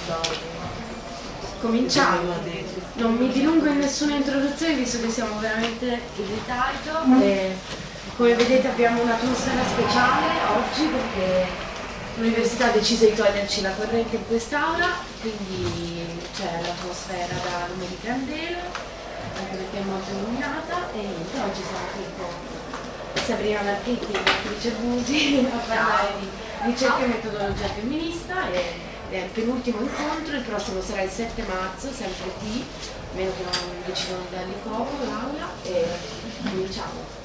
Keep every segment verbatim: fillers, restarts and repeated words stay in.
Cominciamo. Non mi dilungo in nessuna introduzione visto che siamo veramente in ritardo e come vedete abbiamo un'atmosfera speciale oggi perché l'università ha deciso di toglierci la corrente in quest'aula, quindi c'è l'atmosfera da lume di candela, anche perché è molto illuminata e niente, oggi siamo qui con Sabrina Marchetti e Beatrice Busi a parlare di ricerca e metodologia femminista e è il penultimo incontro, il prossimo sarà il sette marzo, sempre qui, a meno che non decidono di dargli fuoco l'aula e cominciamo.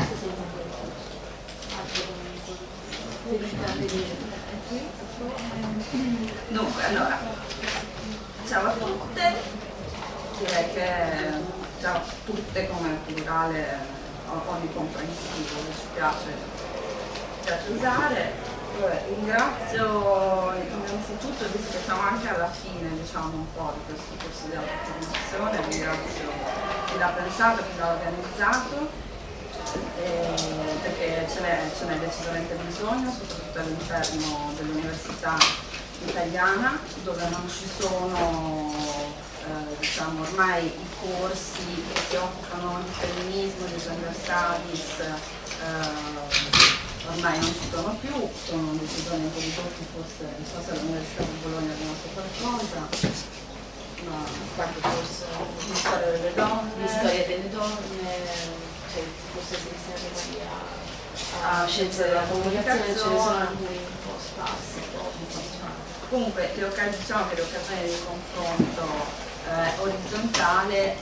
Dunque, allora, ciao a tutte, direi che ciao a tutte come plurale onnicomprensivo, mi ci piace, piace usare. Ringrazio innanzitutto, visto che siamo anche alla fine diciamo un po' di questo corso di autoformazione, ringrazio chi l'ha pensato, chi l'ha organizzato, eh, perché ce n'è decisamente bisogno, soprattutto all'interno dell'università italiana, dove non ci sono eh, diciamo ormai i corsi che si occupano di femminismo, di gender studies, eh, ormai non ci sono più, sono decisamente ridotti, forse non so se all'Università di Bologna abbiamo fatto qualcosa, ma qualche corso di storia delle donne, di storia delle donne, cioè forse si Cristiana Maria a scienze della comunicazione, ce ne sono alcuni un po' sparsi. Comunque diciamo che le occasioni di confronto eh, orizzontale,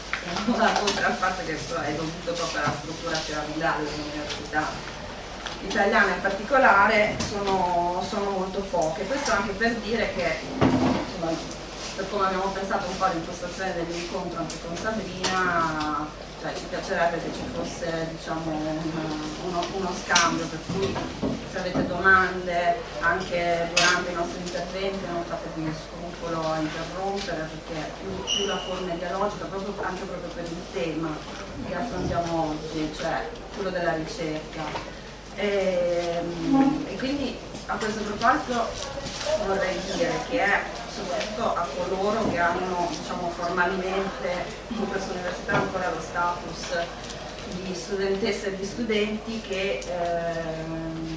oltre al fatto che è dovuto proprio alla struttura piramidale dell'università italiana in particolare, sono, sono molto poche. Questo anche per dire che, insomma, per come abbiamo pensato un po' all'impostazione dell'incontro anche con Sabrina, cioè, ci piacerebbe che ci fosse diciamo, un, uno, uno scambio, per cui se avete domande anche durante i nostri interventi non fatevi scrupolo a interrompere, perché più, più la forma è dialogica, proprio, anche proprio per il tema che affrontiamo oggi, cioè quello della ricerca. E, e quindi a questo proposito vorrei dire che è soprattutto a coloro che hanno diciamo, formalmente in questa università ancora lo status di studentesse e di studenti che ehm,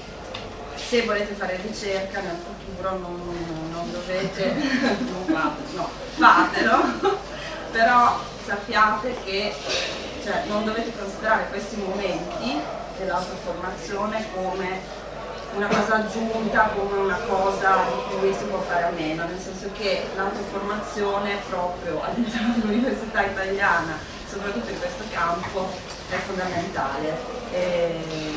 se volete fare ricerca nel futuro non, non dovete non fate, no, fatelo però sappiate che cioè, non dovete considerare questi momenti dell'autoformazione come una cosa aggiunta, come una cosa di cui si può fare a meno, nel senso che l'autoformazione proprio all'interno dell'università italiana, soprattutto in questo campo, è fondamentale. E,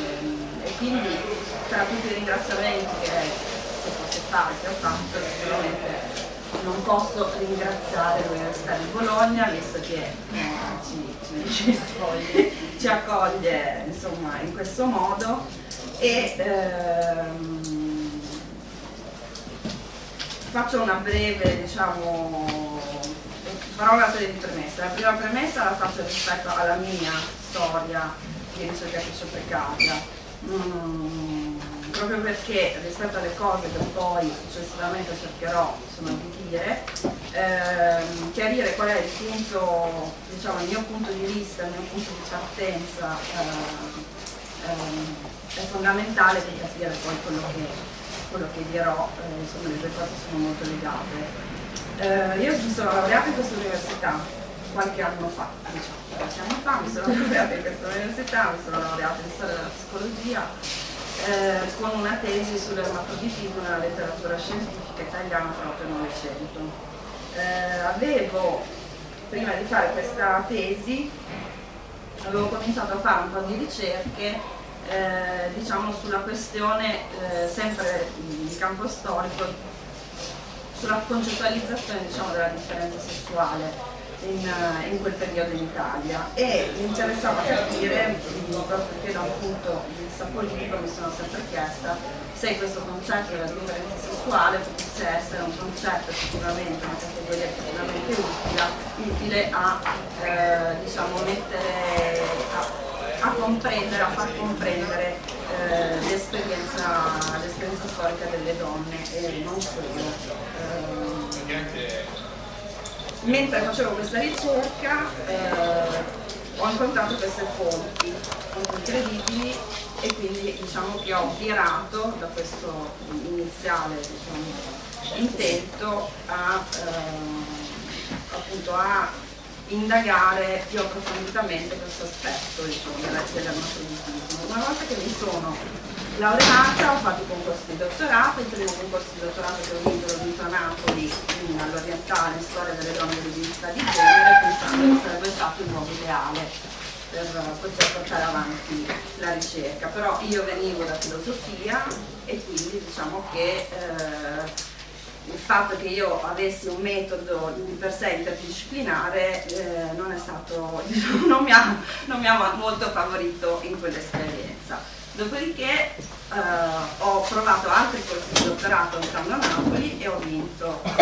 e quindi tra tutti i ringraziamenti che, che posso fare, che ho fatto, sicuramente non posso ringraziare l'Università di Bologna, visto che eh, ci, ci, ci, accoglie, ci accoglie insomma, in questo modo e ehm, faccio una breve, diciamo, farò una serie di premesse. La prima premessa la faccio rispetto alla mia storia di ricercatrice precaria. Mm, proprio perché rispetto alle cose che poi successivamente cercherò insomma, di dire, ehm, chiarire qual è il punto, diciamo, il mio punto di vista, il mio punto di partenza eh, ehm, è fondamentale per capire poi quello che, quello che dirò, eh, insomma le due cose sono molto legate. Eh, io mi sono laureata in questa università qualche anno fa, diciamo, qualche anno fa mi sono laureata in questa università, mi sono laureata in storia della psicologia, Eh, con una tesi sull'ermafroditismo nella letteratura scientifica italiana proprio Novecento. Eh, avevo, prima di fare questa tesi, avevo cominciato a fare un po' di ricerche eh, diciamo sulla questione, eh, sempre di campo storico, sulla concettualizzazione diciamo, della differenza sessuale In, in quel periodo in Italia e mi interessava capire, proprio perché da un punto di vista politico mi sono sempre chiesta se questo concetto della differenza sessuale potesse essere un concetto effettivamente, una categoria effettivamente utile, utile a eh, diciamo, mettere, a, a comprendere, a far comprendere eh, l'esperienza storica delle donne e non solo. Eh, mentre facevo questa ricerca eh, ho incontrato queste fonti, fonti incredibili, e quindi diciamo che ho virato da questo iniziale, diciamo, intento a, eh, appunto a indagare più approfonditamente questo aspetto, diciamo, dell'ermafroditismo. Una volta che mi sono laureata ho fatto i concorsi di dottorato. Il primo concorso di dottorato che ho vinto l'ho vinto a Napoli, all'Orientale, in storia delle donne e dell'identità di genere, pensando che sarebbe stato il luogo ideale per poter portare avanti la ricerca. Però io venivo da filosofia e quindi diciamo che eh, il fatto che io avessi un metodo di per sé interdisciplinare eh, non è stato, diciamo, non mi ha, non mi ha molto favorito in quell'esperienza. Dopodiché eh, ho provato altri corsi di dottorato stando a Napoli e ho vinto eh,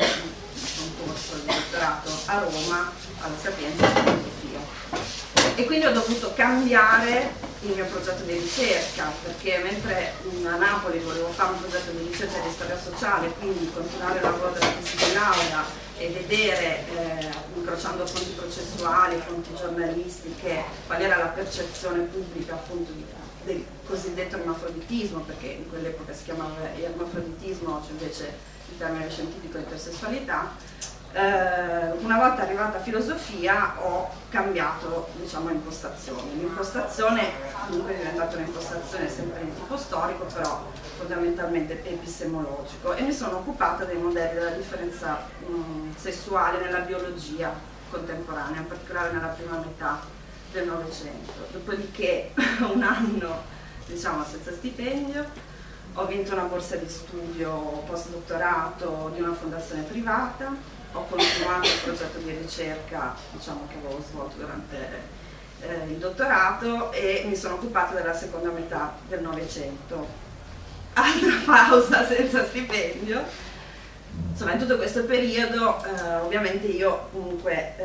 un corso di dottorato a Roma alla Sapienza di Filosofia. E quindi ho dovuto cambiare il mio progetto di ricerca, perché mentre a Napoli volevo fare un progetto di ricerca di storia sociale, quindi continuare il lavoro della tesi di laurea e vedere, eh, incrociando fonti processuali, fonti giornalistiche, qual era la percezione pubblica appunto di, del cosiddetto ermafroditismo, perché in quell'epoca si chiamava ermafroditismo, oggi invece il termine scientifico è intersessualità. Eh, una volta arrivata a filosofia ho cambiato, diciamo, impostazione. L'impostazione comunque è diventata un'impostazione sempre di tipo storico, però fondamentalmente epistemologico, e mi sono occupata dei modelli della differenza mh, sessuale nella biologia contemporanea, in particolare nella prima metà del Novecento. Dopodiché un anno, diciamo, senza stipendio, ho vinto una borsa di studio postdottorato di una fondazione privata. Ho continuato il progetto di ricerca, diciamo, che avevo svolto durante eh, il dottorato, e mi sono occupata della seconda metà del Novecento. Altra pausa senza stipendio. Insomma, in tutto questo periodo eh, ovviamente io comunque,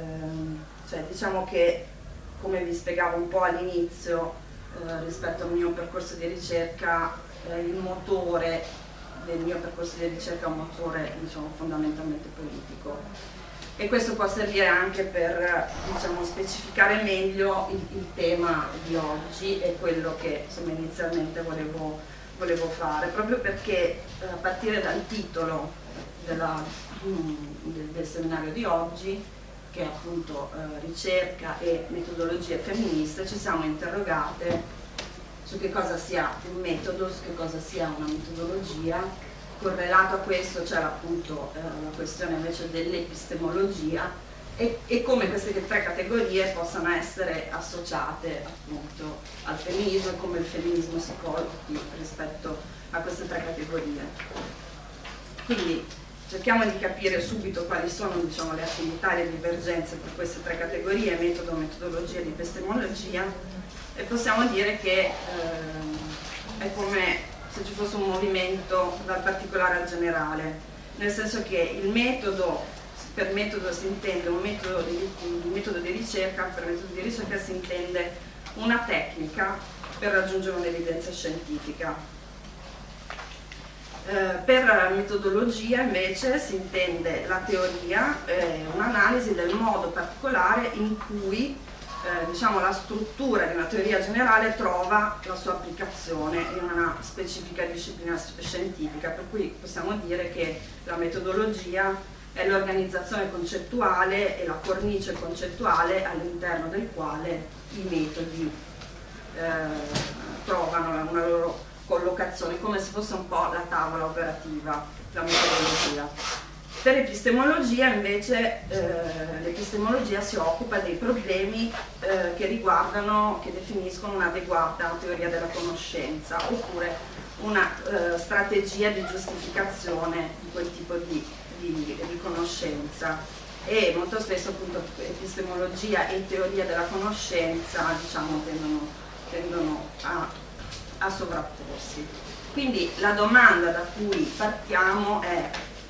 eh, cioè, diciamo che, come vi spiegavo un po' all'inizio, eh, rispetto al mio percorso di ricerca, eh, il motore del mio percorso di ricerca è un motore, diciamo, fondamentalmente politico, e questo può servire anche per, diciamo, specificare meglio il, il tema di oggi e quello che, insomma, inizialmente volevo, volevo fare, proprio perché a partire dal titolo della, del, del seminario di oggi, che è appunto eh, ricerca e metodologie femministe, ci siamo interrogate su che cosa sia un metodo, su che cosa sia una metodologia. Correlato a questo c'era appunto eh, la questione invece dell'epistemologia e, e come queste tre categorie possano essere associate appunto al femminismo e come il femminismo si collochi rispetto a queste tre categorie. Quindi cerchiamo di capire subito quali sono, diciamo, le affinità e le divergenze per queste tre categorie, metodo, metodologia ed epistemologia, e possiamo dire che eh, è come se ci fosse un movimento dal particolare al generale, nel senso che il metodo, per metodo si intende un metodo di, un metodo di ricerca, per metodo di ricerca si intende una tecnica per raggiungere un'evidenza scientifica. Eh, per la metodologia invece si intende la teoria, eh, un'analisi del modo particolare in cui Eh, diciamo, la struttura di una teoria generale trova la sua applicazione in una specifica disciplina scientifica, per cui possiamo dire che la metodologia è l'organizzazione concettuale e la cornice concettuale all'interno del quale i metodi eh, trovano una loro collocazione, come se fosse un po' la tavola operativa, la metodologia. Per epistemologia invece eh, l'epistemologia si occupa dei problemi eh, che riguardano, che definiscono un'adeguata teoria della conoscenza oppure una eh, strategia di giustificazione di quel tipo di, di, di conoscenza, e molto spesso appunto epistemologia e teoria della conoscenza, diciamo, tendono, tendono a, a sovrapporsi. Quindi la domanda da cui partiamo è: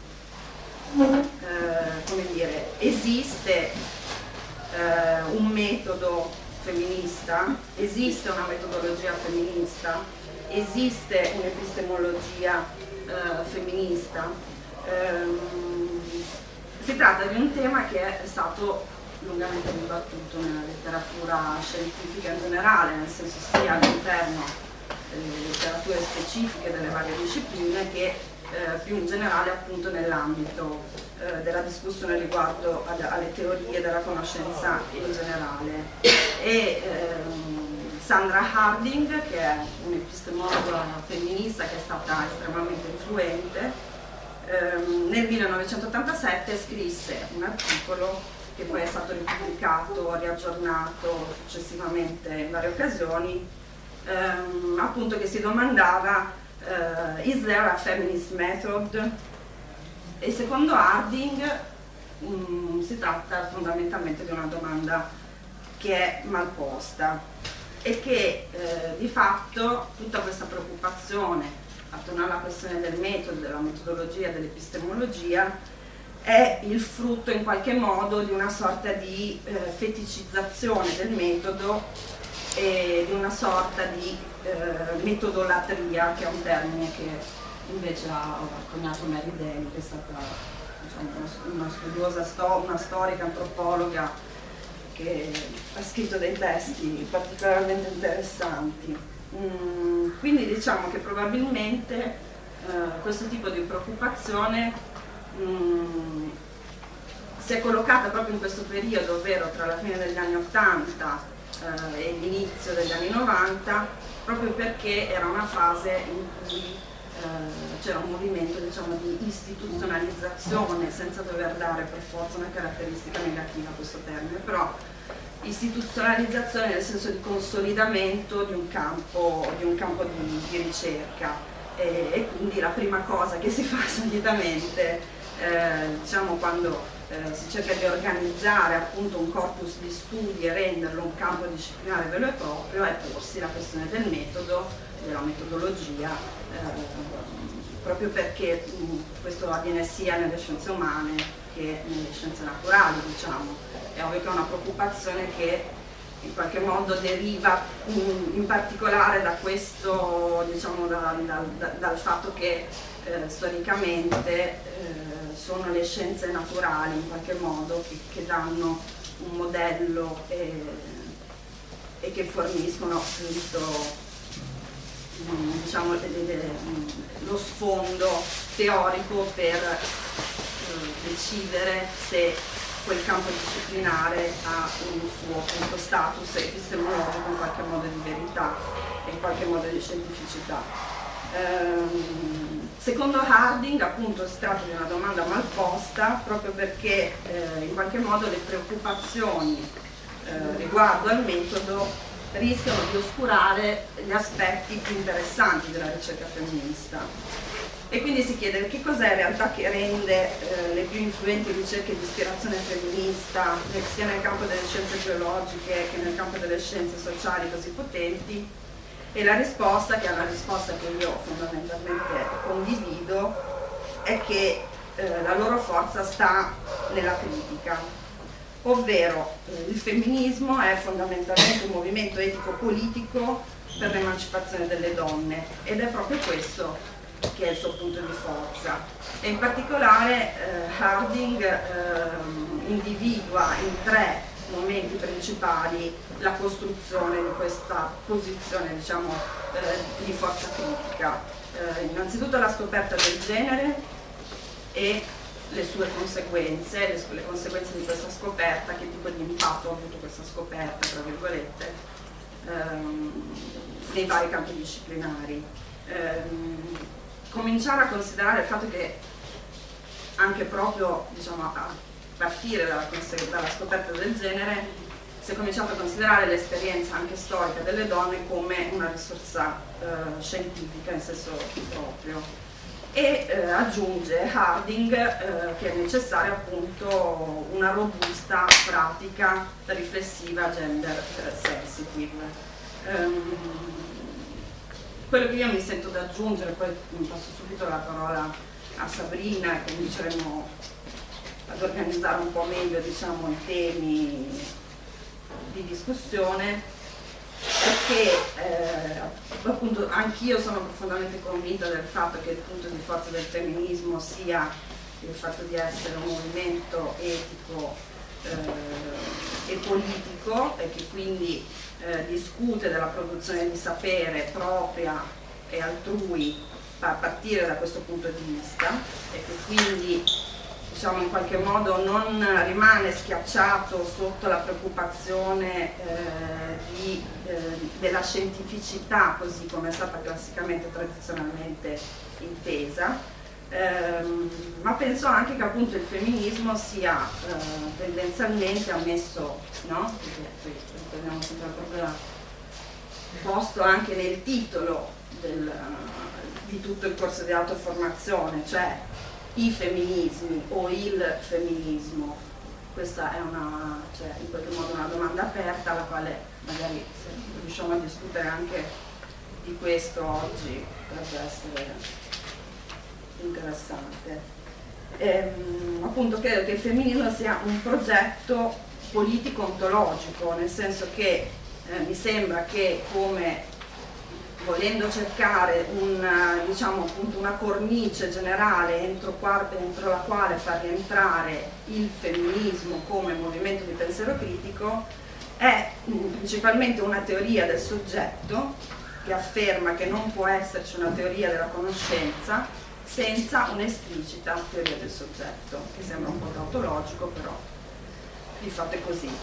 Eh, come dire, esiste eh, un metodo femminista, esiste una metodologia femminista, esiste un'epistemologia eh, femminista? Eh, si tratta di un tema che è stato lungamente dibattuto nella letteratura scientifica in generale, nel senso sia all'interno delle letterature specifiche delle varie discipline che eh, più in generale appunto nell'ambito eh, della discussione riguardo ad, alle teorie della conoscenza in generale. E ehm, Sandra Harding, che è un'epistemologa femminista che è stata estremamente influente, ehm, nel millenovecentottantasette scrisse un articolo che poi è stato ripubblicato, riaggiornato successivamente in varie occasioni, ehm, appunto che si domandava uh, is there a feminist method? E secondo Harding um, si tratta fondamentalmente di una domanda che è mal posta e che eh, di fatto tutta questa preoccupazione attorno alla questione del metodo, della metodologia, dell'epistemologia è il frutto in qualche modo di una sorta di eh, feticizzazione del metodo e di una sorta di eh, metodolatria, che è un termine che invece ha coniato Mary Daly, che è stata, diciamo, una studiosa, sto, una storica antropologa che ha scritto dei testi particolarmente interessanti. Mm, quindi diciamo che probabilmente eh, questo tipo di preoccupazione Mm, si è collocata proprio in questo periodo, ovvero tra la fine degli anni ottanta eh, e l'inizio degli anni novanta, proprio perché era una fase in cui eh, c'era un movimento, diciamo, di istituzionalizzazione, senza dover dare per forza una caratteristica negativa a questo termine, però istituzionalizzazione nel senso di consolidamento di un campo di, un campo di, di ricerca e, e quindi la prima cosa che si fa solitamente Eh, diciamo quando eh, si cerca di organizzare appunto un corpus di studi e renderlo un campo disciplinare vero e proprio è porsi la questione del metodo, della metodologia, eh, proprio perché mh, questo avviene sia nelle scienze umane che nelle scienze naturali, diciamo. È ovvio che è una preoccupazione che in qualche modo deriva mh, in particolare da questo, diciamo, da, da, da, dal fatto che eh, storicamente eh, sono le scienze naturali in qualche modo che, che danno un modello e, e che forniscono appunto mh, diciamo, le, le, lo sfondo teorico per eh, decidere se quel campo disciplinare ha un suo appunto status epistemologico in qualche modo di verità e in qualche modo di scientificità. Ehm, secondo Harding appunto si tratta di una domanda mal posta proprio perché eh, in qualche modo le preoccupazioni eh, riguardo al metodo rischiano di oscurare gli aspetti più interessanti della ricerca femminista. E quindi si chiede che cos'è in realtà che rende eh, le più influenti ricerche di ispirazione femminista, sia nel campo delle scienze biologiche che nel campo delle scienze sociali, così potenti. E la risposta, che è una risposta che io fondamentalmente condivido, è che eh, la loro forza sta nella critica, ovvero eh, il femminismo è fondamentalmente un movimento etico-politico per l'emancipazione delle donne ed è proprio questo che è il suo punto di forza. E in particolare eh, Harding eh, individua in tre momenti principali la costruzione di questa posizione, diciamo, eh, di forza critica. Eh, innanzitutto la scoperta del genere e le sue conseguenze, le, le conseguenze di questa scoperta, che tipo di impatto ha avuto questa scoperta, tra virgolette, ehm, nei vari campi disciplinari. Ehm, cominciare a considerare il fatto che anche proprio, diciamo, a partire dalla, dalla scoperta del genere si è cominciato a considerare l'esperienza anche storica delle donne come una risorsa eh, scientifica in senso proprio e eh, aggiunge Harding eh, che è necessaria appunto una robusta pratica riflessiva gender eh, sensitive. Um, quello che io mi sento da aggiungere, poi passo subito la parola a Sabrina e cominceremo ad organizzare un po' meglio, diciamo, i temi di discussione, perché eh, appunto anch'io sono profondamente convinta del fatto che il punto di forza del femminismo sia il fatto di essere un movimento etico eh, e politico e che quindi eh, discute della produzione di sapere propria e altrui a partire da questo punto di vista e che quindi diciamo in qualche modo non rimane schiacciato sotto la preoccupazione eh, di, eh, della scientificità così come è stata classicamente tradizionalmente intesa, ehm, ma penso anche che appunto il femminismo sia eh, tendenzialmente ammesso, no? Perché poi prendiamo sempre il problema posto anche nel titolo del, di tutto il corso di autoformazione, cioè i femminismi o il femminismo. Questa è una, cioè, in qualche modo una domanda aperta alla quale magari se riusciamo a discutere anche di questo oggi potrebbe essere interessante. Ehm, appunto credo che il femminismo sia un progetto politico ontologico, nel senso che eh, mi sembra che come volendo cercare un, diciamo, appunto una cornice generale entro, entro la quale far rientrare il femminismo come movimento di pensiero critico, è principalmente una teoria del soggetto che afferma che non può esserci una teoria della conoscenza senza un'esplicita teoria del soggetto, che sembra un po' tautologico, però di fatto è così.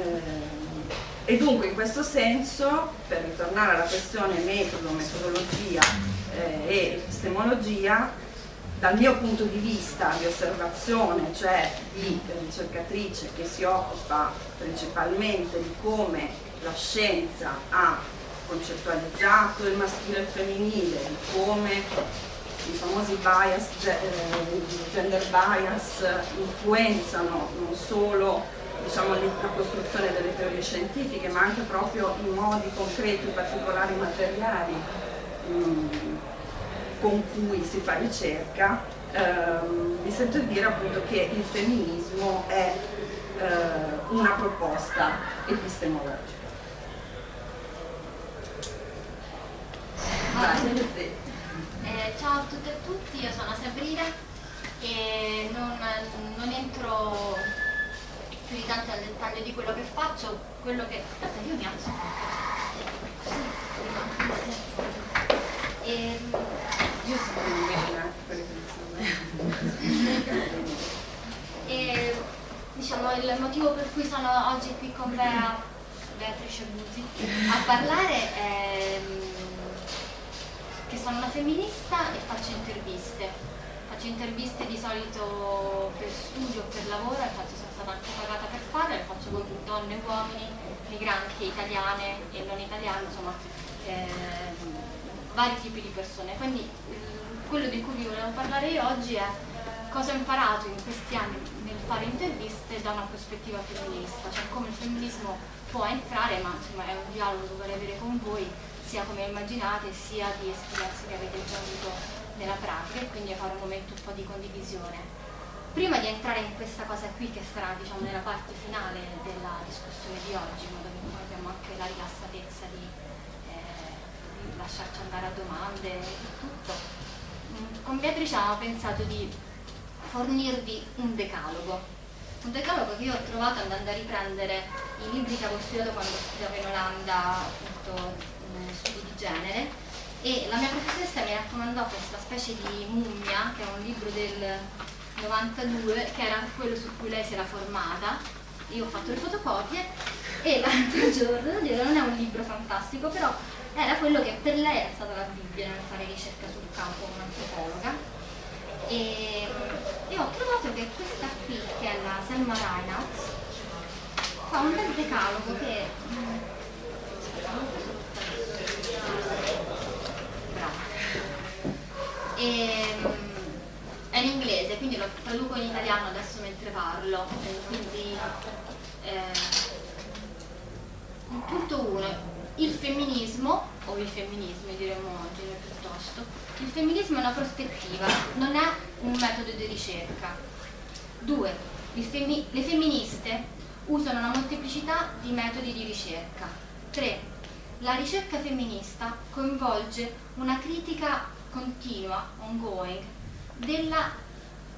Eh, e dunque in questo senso, per ritornare alla questione metodo, metodologia eh, e epistemologia, dal mio punto di vista di osservazione, cioè di eh, ricercatrice che si occupa principalmente di come la scienza ha concettualizzato il maschile e il femminile, di come i famosi bias, gender bias influenzano non solo diciamo, la costruzione delle teorie scientifiche, ma anche proprio in modi concreti, particolari, materiali mh, con cui si fa ricerca. Ehm, mi sento di dire appunto che il femminismo è eh, una proposta epistemologica. Vai. Eh, ciao a tutte e a tutti, io sono Sabrina e non, non entro più di tanto nel dettaglio di quello che faccio, quello che... Aspetta, io mi alzo. E... Io sono invece e diciamo il motivo per cui sono oggi qui con Bea, Beatrice Busi a parlare è che sono una femminista e faccio interviste. Faccio interviste di solito per studio o per lavoro, infatti sono stata anche pagata per farle, le faccio con donne e uomini, migranti, italiane e non italiane, insomma eh, vari tipi di persone. Quindi eh, quello di cui vi volevo parlare io oggi è cosa ho imparato in questi anni nel fare interviste da una prospettiva femminista, cioè come il femminismo può entrare, ma insomma è un dialogo che vorrei avere con voi, sia come immaginate, sia di esperienze che avete già avuto nella pratica, e quindi fare un momento un po' di condivisione. Prima di entrare in questa cosa qui, che sarà diciamo nella parte finale della discussione di oggi, in modo che poi abbiamo anche la rilassatezza di, eh, di lasciarci andare a domande e tutto, con Beatrice avevamo pensato di fornirvi un decalogo. Un decalogo che io ho trovato andando a riprendere i libri che avevo studiato quando studiavo in Olanda, appunto, studi di genere, e la mia professoressa mi raccomandò questa specie di mummia, che è un libro del novantadue, che era quello su cui lei si era formata. Io ho fatto le fotocopie e l'altro giorno, non è un libro fantastico, però era quello che per lei è stata la Bibbia nel fare ricerca sul campo, un'antropologa. E, e ho trovato che questa qui, che è la Selma Reinhardt, fa un bel decalogo che brava. E, è in inglese, quindi lo traduco in italiano adesso mentre parlo. E quindi eh, punto uno, il femminismo, o i femminismi diremmo oggi noi piuttosto, il femminismo è una prospettiva, non è un metodo di ricerca. Due, il femmi- le femministe usano una molteplicità di metodi di ricerca. Tre, la ricerca femminista coinvolge una critica continua, ongoing, della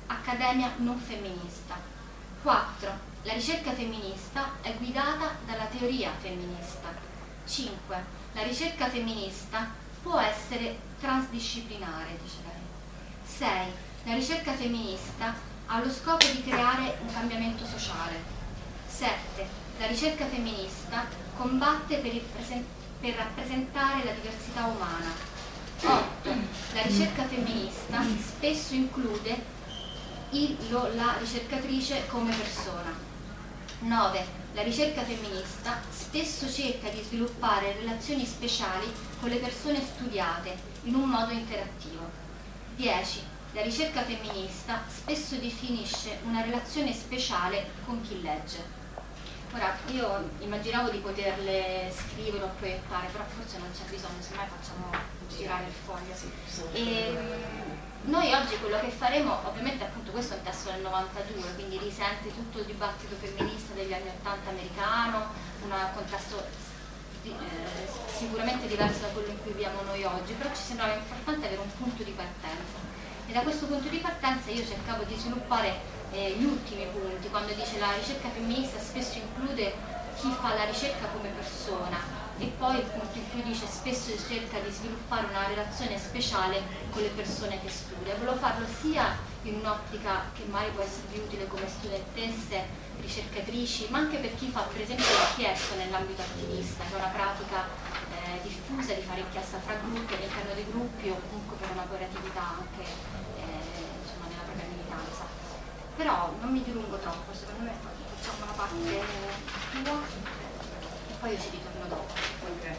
accademia non femminista. quattro. La ricerca femminista è guidata dalla teoria femminista. cinque. La ricerca femminista può essere transdisciplinare, dice lei. sei. La ricerca femminista ha lo scopo di creare un cambiamento sociale. sette. La ricerca femminista combatte per, il per rappresentare la diversità umana. otto. La ricerca femminista spesso include il, lo, la ricercatrice come persona. nove. La ricerca femminista spesso cerca di sviluppare relazioni speciali con le persone studiate in un modo interattivo. dieci. La ricerca femminista spesso definisce una relazione speciale con chi legge. Ora, io immaginavo di poterle scrivere o proiettare, però forse non c'è bisogno, semmai facciamo girare il foglio. E, noi oggi quello che faremo, ovviamente appunto questo è un testo del novantadue, quindi risente tutto il dibattito femminista degli anni ottanta americano, un contesto eh, sicuramente diverso da quello in cui viviamo noi oggi, però ci sembrava importante avere un punto di partenza. E da questo punto di partenza io cercavo di sviluppare eh, gli ultimi punti, quando dice la ricerca femminista spesso include chi fa la ricerca come persona, e poi il punto in cui dice spesso cerca di sviluppare una relazione speciale con le persone che studia. Volevo farlo sia in un'ottica che magari può esservi utile come studentesse, ricercatrici, ma anche per chi fa per esempio l'inchiesta nell'ambito attivista, che è una pratica eh, diffusa di fare inchiesta fra gruppi, all'interno dei gruppi o comunque per una operatività anche eh, insomma, nella propria militanza. Però non mi dilungo troppo, secondo me facciamo una parte tua e poi io ci ritorno dopo. Ok,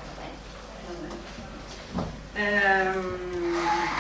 va bene. Ehm,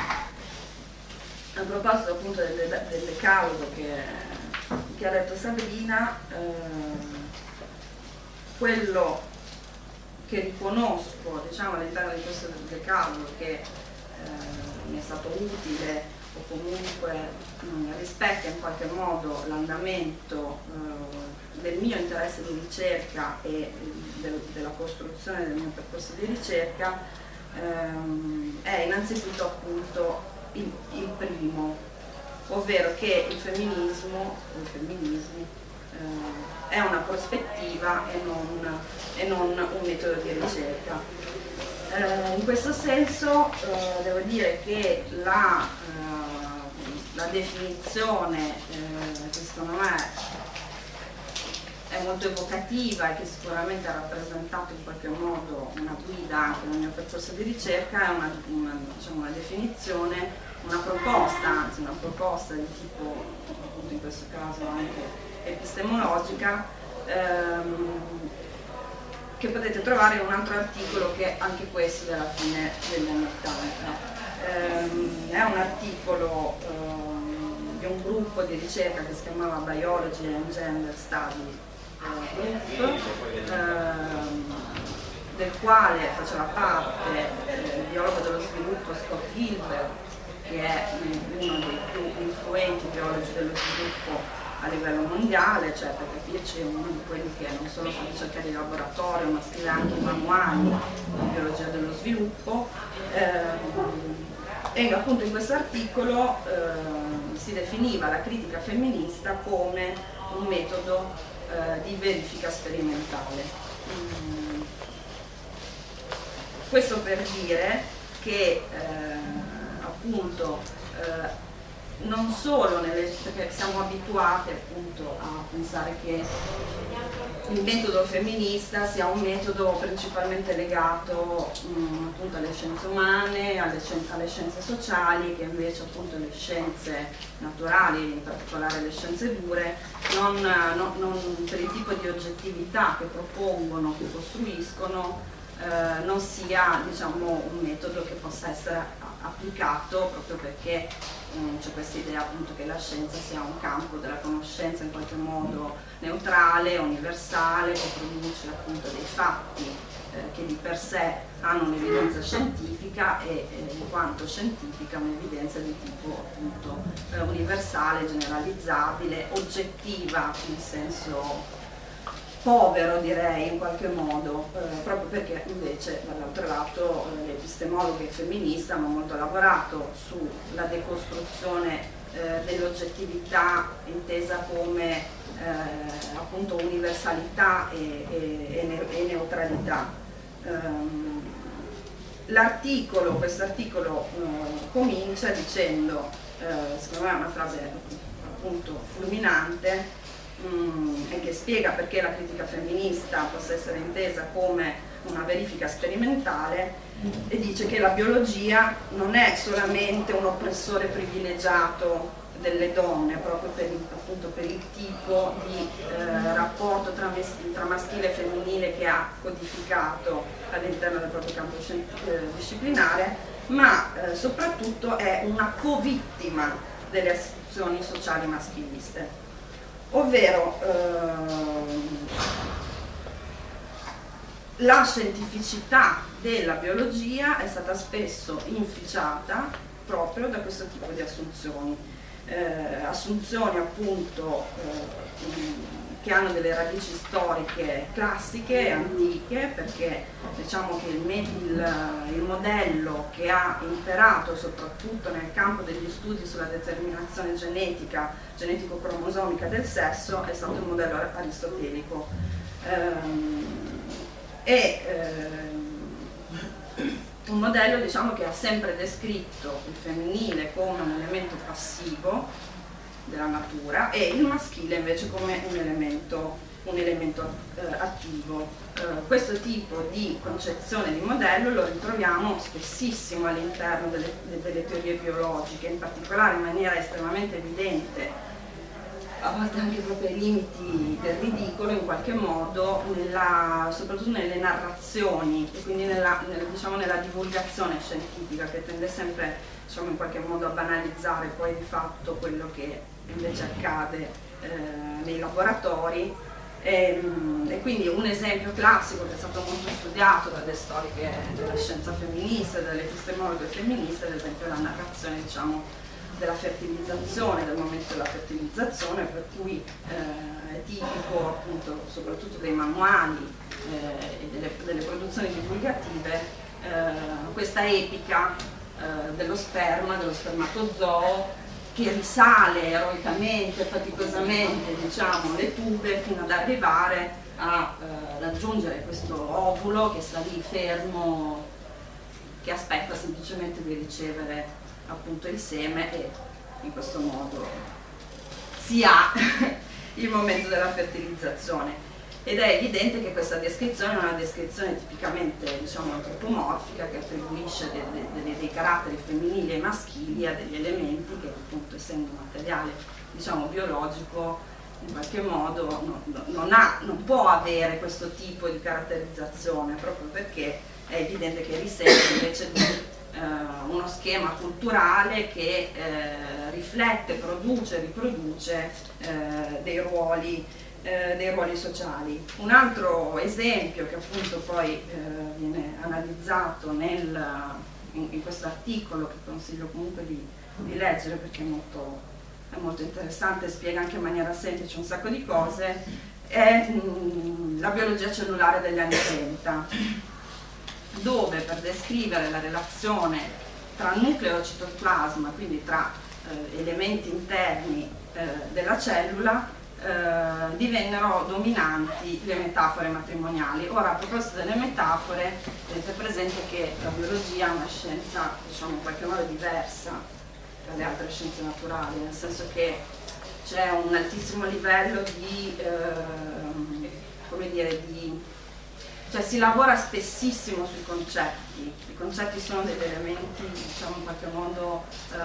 a proposito appunto del, del decalogo che, che ha detto Sabrina, ehm, quello che riconosco diciamo, all'interno di questo decalogo che eh, mi è stato utile o comunque mh, rispecchia in qualche modo l'andamento eh, del mio interesse di ricerca e del, della costruzione del mio percorso di ricerca ehm, è innanzitutto appunto il, il primo, ovvero che il femminismo o il femminismo eh, è una prospettiva e non, e non un metodo di ricerca. Eh, in questo senso eh, devo dire che la, eh, la definizione eh, che secondo me è molto evocativa e che sicuramente ha rappresentato in qualche modo una guida anche nel mio percorso di ricerca è una, una, diciamo, una definizione, una proposta, anzi una proposta di tipo, appunto in questo caso anche epistemologica, ehm, che potete trovare in un altro articolo che è anche questo della fine degli anni ottanta. Ehm, è un articolo ehm, di un gruppo di ricerca che si chiamava Biology and Gender Study eh, Group, ehm, del quale faceva parte eh, il biologo dello sviluppo Scott Gilbert, che è uno dei più influenti biologi dello sviluppo a livello mondiale, cioè per capirci uno di quelli che non solo fa ricerca di laboratorio ma scrive anche manuali di biologia dello sviluppo, eh, e appunto in questo articolo eh, si definiva la critica femminista come un metodo eh, di verifica sperimentale. Mm. Questo per dire che eh, appunto eh, non solo nelle, perché siamo abituati appunto a pensare che il metodo femminista sia un metodo principalmente legato mh, appunto alle scienze umane, alle, alle scienze sociali, che invece appunto le scienze naturali, in particolare le scienze dure, non, non, non per il tipo di oggettività che propongono, che costruiscono, eh, non sia diciamo un metodo che possa essere applicato proprio perché c'è questa idea appunto che la scienza sia un campo della conoscenza in qualche modo neutrale, universale, che produce appunto dei fatti eh, che di per sé hanno un'evidenza scientifica e eh, in quanto scientifica un'evidenza di tipo appunto eh, universale, generalizzabile, oggettiva in senso povero direi in qualche modo, eh, proprio perché invece dall'altro lato eh, le epistemologhe femministe hanno molto lavorato sulla decostruzione eh, dell'oggettività intesa come eh, appunto universalità e, e, e, ne, e neutralità. Um, l'articolo, questo articolo uh, comincia dicendo, uh, secondo me è una frase appunto fulminante, um, e che spiega perché la critica femminista possa essere intesa come una verifica sperimentale, e dice che la biologia non è solamente un oppressore privilegiato delle donne, proprio per il, appunto per il tipo di eh, rapporto tra, tra maschile e femminile che ha codificato all'interno del proprio campo eh, disciplinare, ma eh, soprattutto è una covittima delle istituzioni sociali maschiliste, ovvero ehm, la scientificità della biologia è stata spesso inficiata proprio da questo tipo di assunzioni. Eh, assunzioni appunto eh, che hanno delle radici storiche classiche e antiche, perché diciamo che il, il, il modello che ha imperato soprattutto nel campo degli studi sulla determinazione genetica, genetico-cromosomica del sesso, è stato il modello aristotelico. Eh, e eh, un modello, diciamo, che ha sempre descritto il femminile come un elemento passivo della natura e il maschile invece come un elemento, un elemento eh, attivo. Eh, questo tipo di concezione di modello lo ritroviamo spessissimo all'interno delle, delle teorie biologiche, in particolare in maniera estremamente evidente, a volte anche proprio ai limiti del ridicolo in qualche modo, nella, soprattutto nelle narrazioni e quindi nella, nel, diciamo, nella divulgazione scientifica, che tende sempre, diciamo, in qualche modo a banalizzare poi di fatto quello che invece accade eh, nei laboratori. E, e quindi un esempio classico che è stato molto studiato dalle storiche della scienza femminista e dalle epistemologhe femministe, ad esempio la narrazione, diciamo, della fertilizzazione, del momento della fertilizzazione, per cui eh, è tipico appunto soprattutto dei manuali eh, e delle, delle produzioni divulgative eh, questa epica eh, dello sperma, dello spermatozoo, che risale eroicamente, faticosamente, diciamo, le tube fino ad arrivare a eh, raggiungere questo ovulo che sta lì fermo, che aspetta semplicemente di ricevere appunto il seme, e in questo modo si ha il momento della fertilizzazione. Ed è evidente che questa descrizione è una descrizione tipicamente, diciamo, antropomorfica, che attribuisce de, de, de, dei caratteri femminili e maschili a degli elementi che, appunto, essendo materiale, diciamo, biologico, in qualche modo non, non, ha, non può avere questo tipo di caratterizzazione, proprio perché è evidente che risente invece di Uh, uno schema culturale che uh, riflette, produce, riproduce uh, dei ruoli, uh, dei ruoli sociali. Un altro esempio che appunto poi uh, viene analizzato nel, in, in questo articolo, che consiglio comunque di, di leggere perché è molto, è molto interessante, spiega anche in maniera semplice un sacco di cose, è mh, la biologia cellulare degli anni trenta, dove per descrivere la relazione tra nucleo e citoplasma, quindi tra eh, elementi interni eh, della cellula, eh, divennero dominanti le metafore matrimoniali. Ora, a proposito delle metafore, tenete presente che la biologia è una scienza, diciamo, in qualche modo diversa dalle altre scienze naturali, nel senso che c'è un altissimo livello di, eh, come dire, di cioè si lavora spessissimo sui concetti. I concetti sono degli elementi, diciamo, in qualche modo,